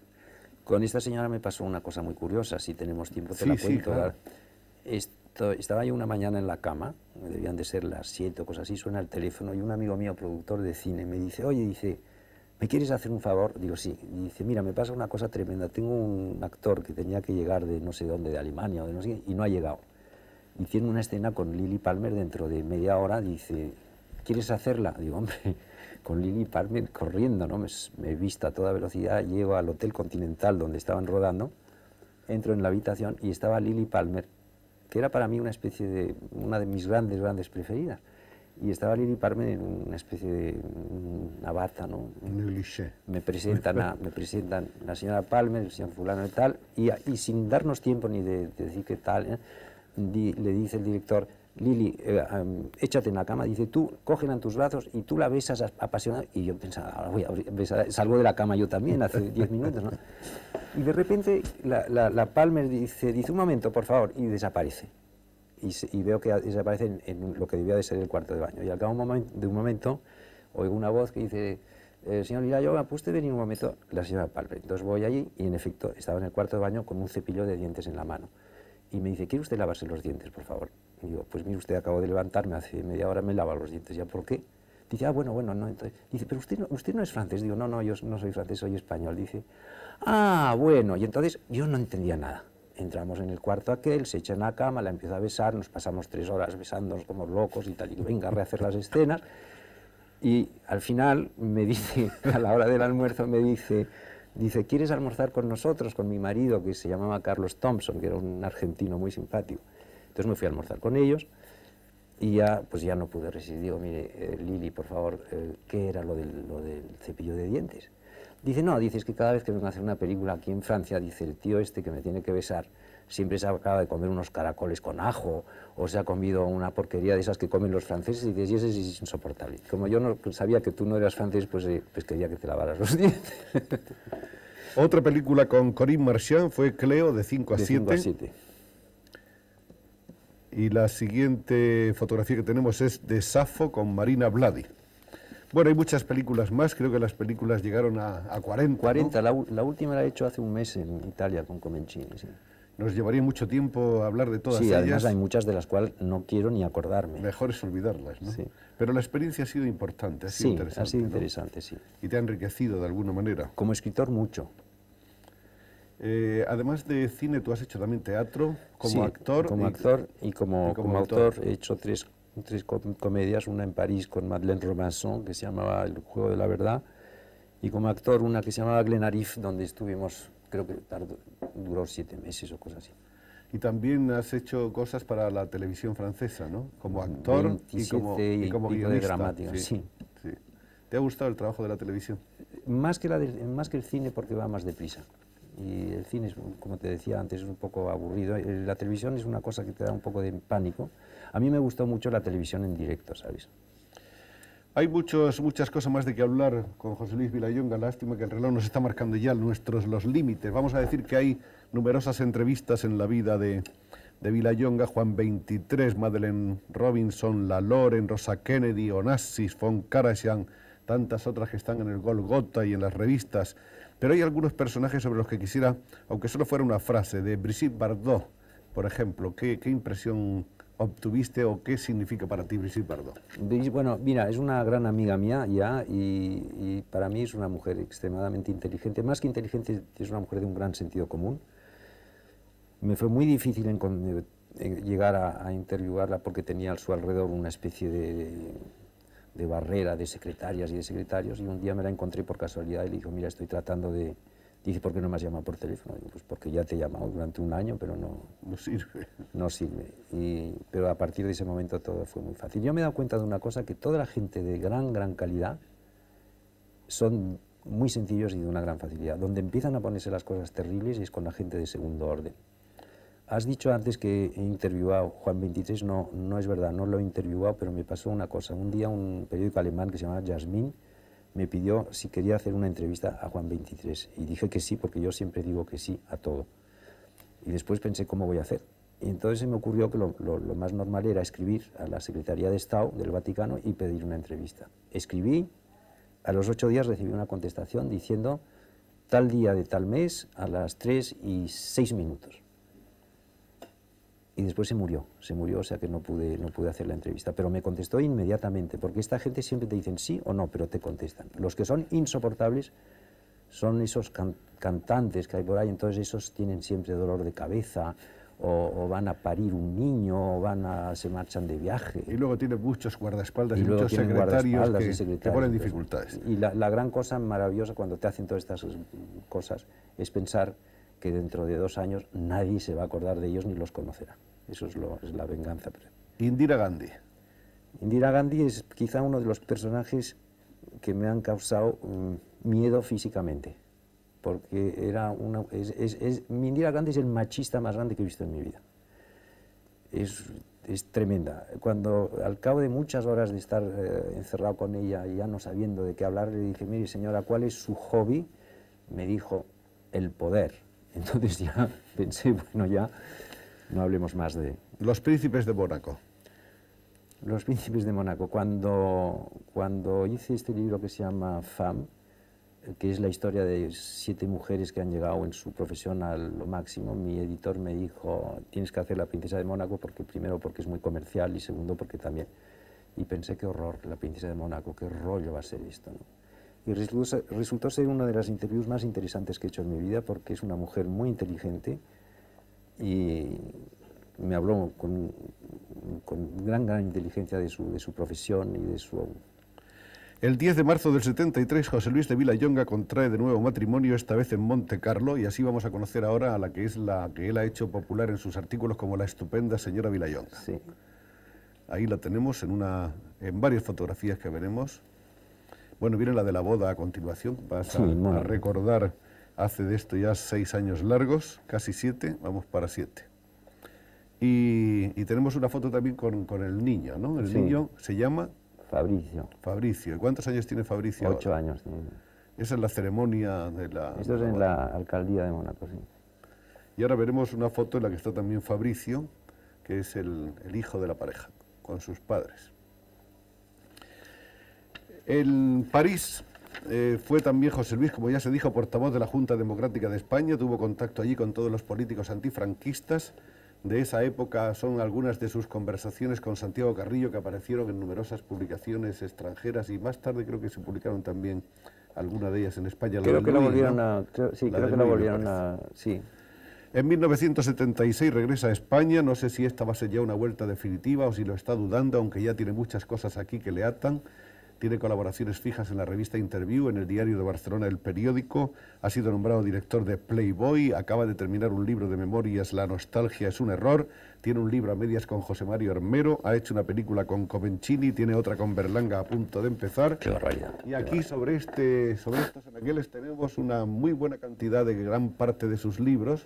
Con esta señora me pasó una cosa muy curiosa, si tenemos tiempo te sí, la cuento. Sí, claro. Esto, estaba yo una mañana en la cama, debían de ser las siete o cosas así, suena el teléfono y un amigo mío, productor de cine, me dice, oye, dice, ¿me quieres hacer un favor? Digo, sí. Y dice, mira, me pasa una cosa tremenda, tengo un actor que tenía que llegar de no sé dónde, de Alemania o de no sé qué, y no ha llegado. Y tiene una escena con Lily Palmer dentro de media hora, dice, ¿quieres hacerla? Digo, hombre, con Lily Palmer corriendo, ¿no? Me, me he visto a toda velocidad, llego al Hotel Continental donde estaban rodando, entro en la habitación y estaba Lily Palmer, que era para mí una especie de, una de mis grandes, grandes preferidas. Y estaba Lily Palmer en una especie de una bata, ¿no? Me presentan, a, me presentan la señora Palmer, el señor fulano y tal, y, y sin darnos tiempo ni de, de decir qué tal, ¿eh? Di, le dice el director, Lili, eh, um, échate en la cama, dice, tú, cógela en tus brazos y tú la besas apasionada. Y yo pensaba, ahora voy a besar, salgo de la cama yo también, hace diez minutos, ¿no? Y de repente la, la, la Palmer dice, dice, un momento, por favor, y desaparece. Y, se, y veo que desaparece en, en lo que debía de ser el cuarto de baño. Y al cabo un momento, de un momento, oigo una voz que dice, eh, señor Villayonga, ¿puede usted venir un momento? La señora Palmer. Entonces voy allí y en efecto estaba en el cuarto de baño con un cepillo de dientes en la mano. Y me dice, ¿quiere usted lavarse los dientes, por favor? Y digo, pues mire usted, acabo de levantarme, hace media hora me lava los dientes, ¿ya por qué? Dice, ah, bueno, bueno, no, entonces... Dice, pero usted no, usted no es francés. Digo, no, no, yo no soy francés, soy español. Dice, ah, bueno, y entonces yo no entendía nada. Entramos en el cuarto aquel, se echa en la cama, la empieza a besar, nos pasamos tres horas besándonos como locos y tal, y venga a rehacer las escenas. Y al final me dice, a la hora del almuerzo, me dice... Dice, ¿quieres almorzar con nosotros, con mi marido, que se llamaba Carlos Thompson, que era un argentino muy simpático? Entonces me fui a almorzar con ellos y ya, pues ya no pude resistir. Digo, mire, eh, Lili, por favor, eh, ¿qué era lo del, lo del cepillo de dientes? Dice, no, dice, es que cada vez que vengo a hacer una película aquí en Francia, dice, el tío este que me tiene que besar, siempre se acaba de comer unos caracoles con ajo, o se ha comido una porquería de esas que comen los franceses, y dices, y ese es insoportable. Como yo no sabía que tú no eras francés, pues, eh, pues quería que te lavaras los dientes. Otra película con Corinne Marchand fue Cleo, de cinco a siete. Y la siguiente fotografía que tenemos es de Safo con Marina Vladi. Bueno, hay muchas películas más, creo que las películas llegaron a, a cuarenta. cuarenta, ¿no? la, la última la he hecho hace un mes en Italia con Comencini, sí. Nos llevaría mucho tiempo hablar de todas sí, ellas. Sí, además hay muchas de las cuales no quiero ni acordarme. Mejor es olvidarlas, ¿no? Sí. Pero la experiencia ha sido importante, ha sido sí, interesante. ha sido ¿no? interesante, sí. Y te ha enriquecido de alguna manera. Como escritor, mucho. Eh, además de cine, tú has hecho también teatro como sí, actor. como y, actor y como, y como como autor. autor he hecho tres, tres com- comedias, una en París con Madeleine Robinson, que se llamaba El juego de la verdad, y como actor una que se llamaba Glenarif, donde estuvimos, creo que tardó, duró siete meses o cosas así. Y también has hecho cosas para la televisión francesa, ¿no? Como actor y como, veintisiete y como y pico de guionista. dramática, sí. sí. ¿Te ha gustado el trabajo de la televisión? Más que, la de- más que el cine, porque va más deprisa. Y el cine, es, como te decía antes, es un poco aburrido. Eh, La televisión es una cosa que te da un poco de pánico. A mí me gustó mucho la televisión en directo, ¿sabes? Hay muchos, muchas cosas más de que hablar con José Luis Vilallonga. Lástima que el reloj nos está marcando ya nuestros los límites. Vamos a decir que hay numerosas entrevistas en la vida de, de Vilallonga. Juan veintitrés, Madeleine Robinson, La Loren, Rosa Kennedy, Onassis, von Karajan, tantas otras que están en el Golgota y en las revistas. Pero hay algunos personajes sobre los que quisiera, aunque solo fuera una frase, de Brigitte Bardot, por ejemplo. ¿Qué, qué impresión obtuviste o qué significa para ti Brigitte Bardot? Bueno, mira, es una gran amiga mía ya y, y para mí es una mujer extremadamente inteligente. Más que inteligente, es una mujer de un gran sentido común. Me fue muy difícil en, en llegar a, a interviewarla porque tenía a su alrededor una especie de, de, de barrera de secretarias y de secretarios, y un día me la encontré por casualidad y le dijo, mira, estoy tratando de... Dice, ¿por qué no me has llamado por teléfono? Digo, pues porque ya te he llamado durante un año, pero no... No sirve. No sirve. Y, pero a partir de ese momento todo fue muy fácil. Yo me he dado cuenta de una cosa, que toda la gente de gran, gran calidad son muy sencillos y de una gran facilidad. Donde empiezan a ponerse las cosas terribles es con la gente de segundo orden. Has dicho antes que he interviewado Juan veintitrés, no, no es verdad, no lo he interviewado, pero me pasó una cosa. Un día un periódico alemán que se llama Jasmin me pidió si quería hacer una entrevista a Juan veintitrés y dije que sí, porque yo siempre digo que sí a todo. Y después pensé, ¿cómo voy a hacer? Y entonces se me ocurrió que lo, lo, lo más normal era escribir a la Secretaría de Estado del Vaticano y pedir una entrevista. Escribí, a los ocho días recibí una contestación diciendo tal día de tal mes a las tres y seis minutos. Y después se murió, se murió, o sea que no pude, no pude hacer la entrevista. Pero me contestó inmediatamente, porque esta gente siempre te dicen sí o no, pero te contestan. Los que son insoportables son esos can cantantes que hay por ahí, entonces esos tienen siempre dolor de cabeza, o, o van a parir un niño, o van a, se marchan de viaje. Y luego tiene muchos guardaespaldas y, y muchos secretarios que, y secretarios que ponen entonces, dificultades. Y la, la gran cosa maravillosa cuando te hacen todas estas cosas es pensar que dentro de dos años nadie se va a acordar de ellos ni los conocerá. Eso es, lo, es la venganza. Indira Gandhi. Indira Gandhi es quizá uno de los personajes que me han causado um, miedo físicamente, porque era una, es, es, es, Indira Gandhi es el machista más grande que he visto en mi vida. Es, es tremenda. Cuando al cabo de muchas horas de estar eh, encerrado con ella y ya no sabiendo de qué hablar, le dije, mire señora, ¿cuál es su hobby? Me dijo, el poder. Entonces ya pensé, bueno, ya no hablemos más de... Los príncipes de Mónaco. Los príncipes de Mónaco. Cuando, cuando hice este libro que se llama Femme, que es la historia de siete mujeres que han llegado en su profesión a lo máximo, mi editor me dijo, tienes que hacer La princesa de Mónaco, porque primero porque es muy comercial y segundo porque también... Y pensé, qué horror, La princesa de Mónaco, qué rollo va a ser esto, ¿no? Y resultó, resultó ser una de las interviews más interesantes que he hecho en mi vida, porque es una mujer muy inteligente y me habló con, con gran, gran inteligencia de su, de su profesión y de su... El diez de marzo del setenta y tres, José Luis de Vilallonga contrae de nuevo matrimonio, esta vez en Monte Carlo, y así vamos a conocer ahora a la que es la que él ha hecho popular en sus artículos como la estupenda señora Vilallonga. Sí. Ahí la tenemos en, una, en varias fotografías que veremos. Bueno, viene la de la boda a continuación, vas a, sí, a recordar, hace de esto ya seis años largos, casi siete, vamos para siete. Y, y tenemos una foto también con, con el niño, ¿no? El sí. niño se llama... Fabricio. Fabricio. ¿Y cuántos años tiene Fabricio? Ocho ahora? años tiene. Esa es la ceremonia de la... Esto es en la alcaldía de Mónaco, sí. Y ahora veremos una foto en la que está también Fabricio, que es el, el hijo de la pareja, con sus padres. En París eh, fue también José Luis, como ya se dijo, portavoz de la Junta Democrática de España, tuvo contacto allí con todos los políticos antifranquistas. De esa época son algunas de sus conversaciones con Santiago Carrillo, que aparecieron en numerosas publicaciones extranjeras y más tarde creo que se publicaron también alguna de ellas en España. Creo la que la Louis, volvieron ¿no? a... Creo, sí, La creo de que la Louis, me volvieron parece. a... Sí. En mil novecientos setenta y seis regresa a España, no sé si esta va a ser ya una vuelta definitiva o si lo está dudando, aunque ya tiene muchas cosas aquí que le atan. Tiene colaboraciones fijas en la revista Interview, en el diario de Barcelona El Periódico, ha sido nombrado director de Playboy, acaba de terminar un libro de memorias, La nostalgia es un error, tiene un libro a medias con José Mario Armero, ha hecho una película con Comencini, tiene otra con Berlanga a punto de empezar. Qué barbaridad. Y aquí sobre, este, sobre estos anaqueles tenemos una muy buena cantidad de gran parte de sus libros,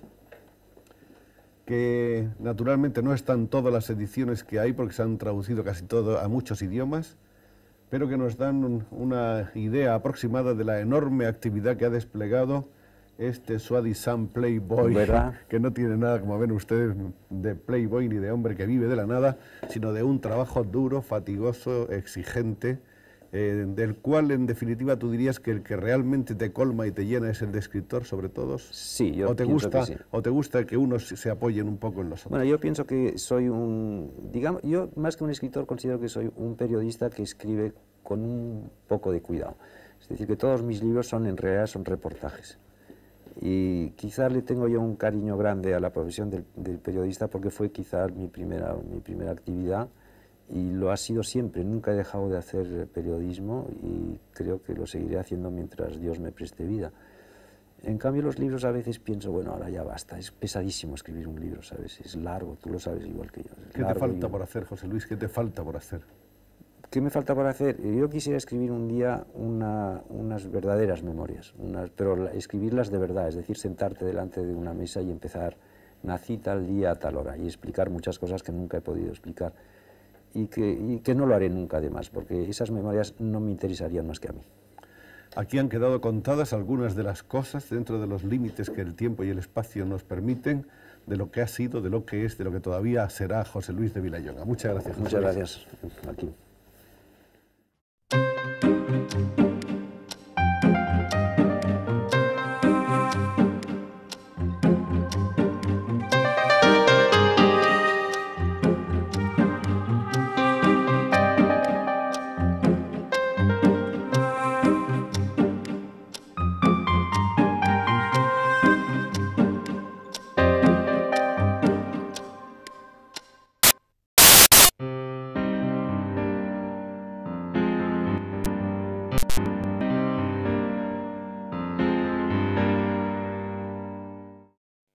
que naturalmente no están todas las ediciones que hay porque se han traducido casi todo a muchos idiomas, pero que nos dan un, una idea aproximada de la enorme actividad que ha desplegado este Soi-disant Playboy, ¿verdad? que no tiene nada, como ven ustedes, de Playboy ni de hombre que vive de la nada, sino de un trabajo duro, fatigoso, exigente, eh, del cual en definitiva tú dirías que el que realmente te colma y te llena es el de escritor sobre todos. Sí, yo o te pienso gusta que sí. o te gusta que unos se apoyen un poco en los otros. Bueno, yo pienso que soy un, digamos, yo más que un escritor considero que soy un periodista que escribe con un poco de cuidado. Es decir, que todos mis libros son en realidad son reportajes. Y quizás le tengo yo un cariño grande a la profesión del, del periodista porque fue quizás mi primera, mi primera actividad y lo ha sido siempre. Nunca he dejado de hacer periodismo y creo que lo seguiré haciendo mientras Dios me preste vida. En cambio, los libros a veces pienso, bueno, ahora ya basta, es pesadísimo escribir un libro, ¿sabes? Es largo, tú lo sabes igual que yo. Es ¿Qué te falta y... por hacer, José Luis? ¿Qué te falta por hacer? ¿Qué me falta por hacer? Yo quisiera escribir un día una, unas verdaderas memorias, unas, pero la, escribirlas de verdad, es decir, sentarte delante de una mesa y empezar, nací tal día a tal hora, y explicar muchas cosas que nunca he podido explicar, y que, y que no lo haré nunca además, porque esas memorias no me interesarían más que a mí. Aquí han quedado contadas algunas de las cosas dentro de los límites que el tiempo y el espacio nos permiten, de lo que ha sido, de lo que es, de lo que todavía será José Luis de Vilallonga. Muchas gracias, José Muchas Luis. gracias. Aquí.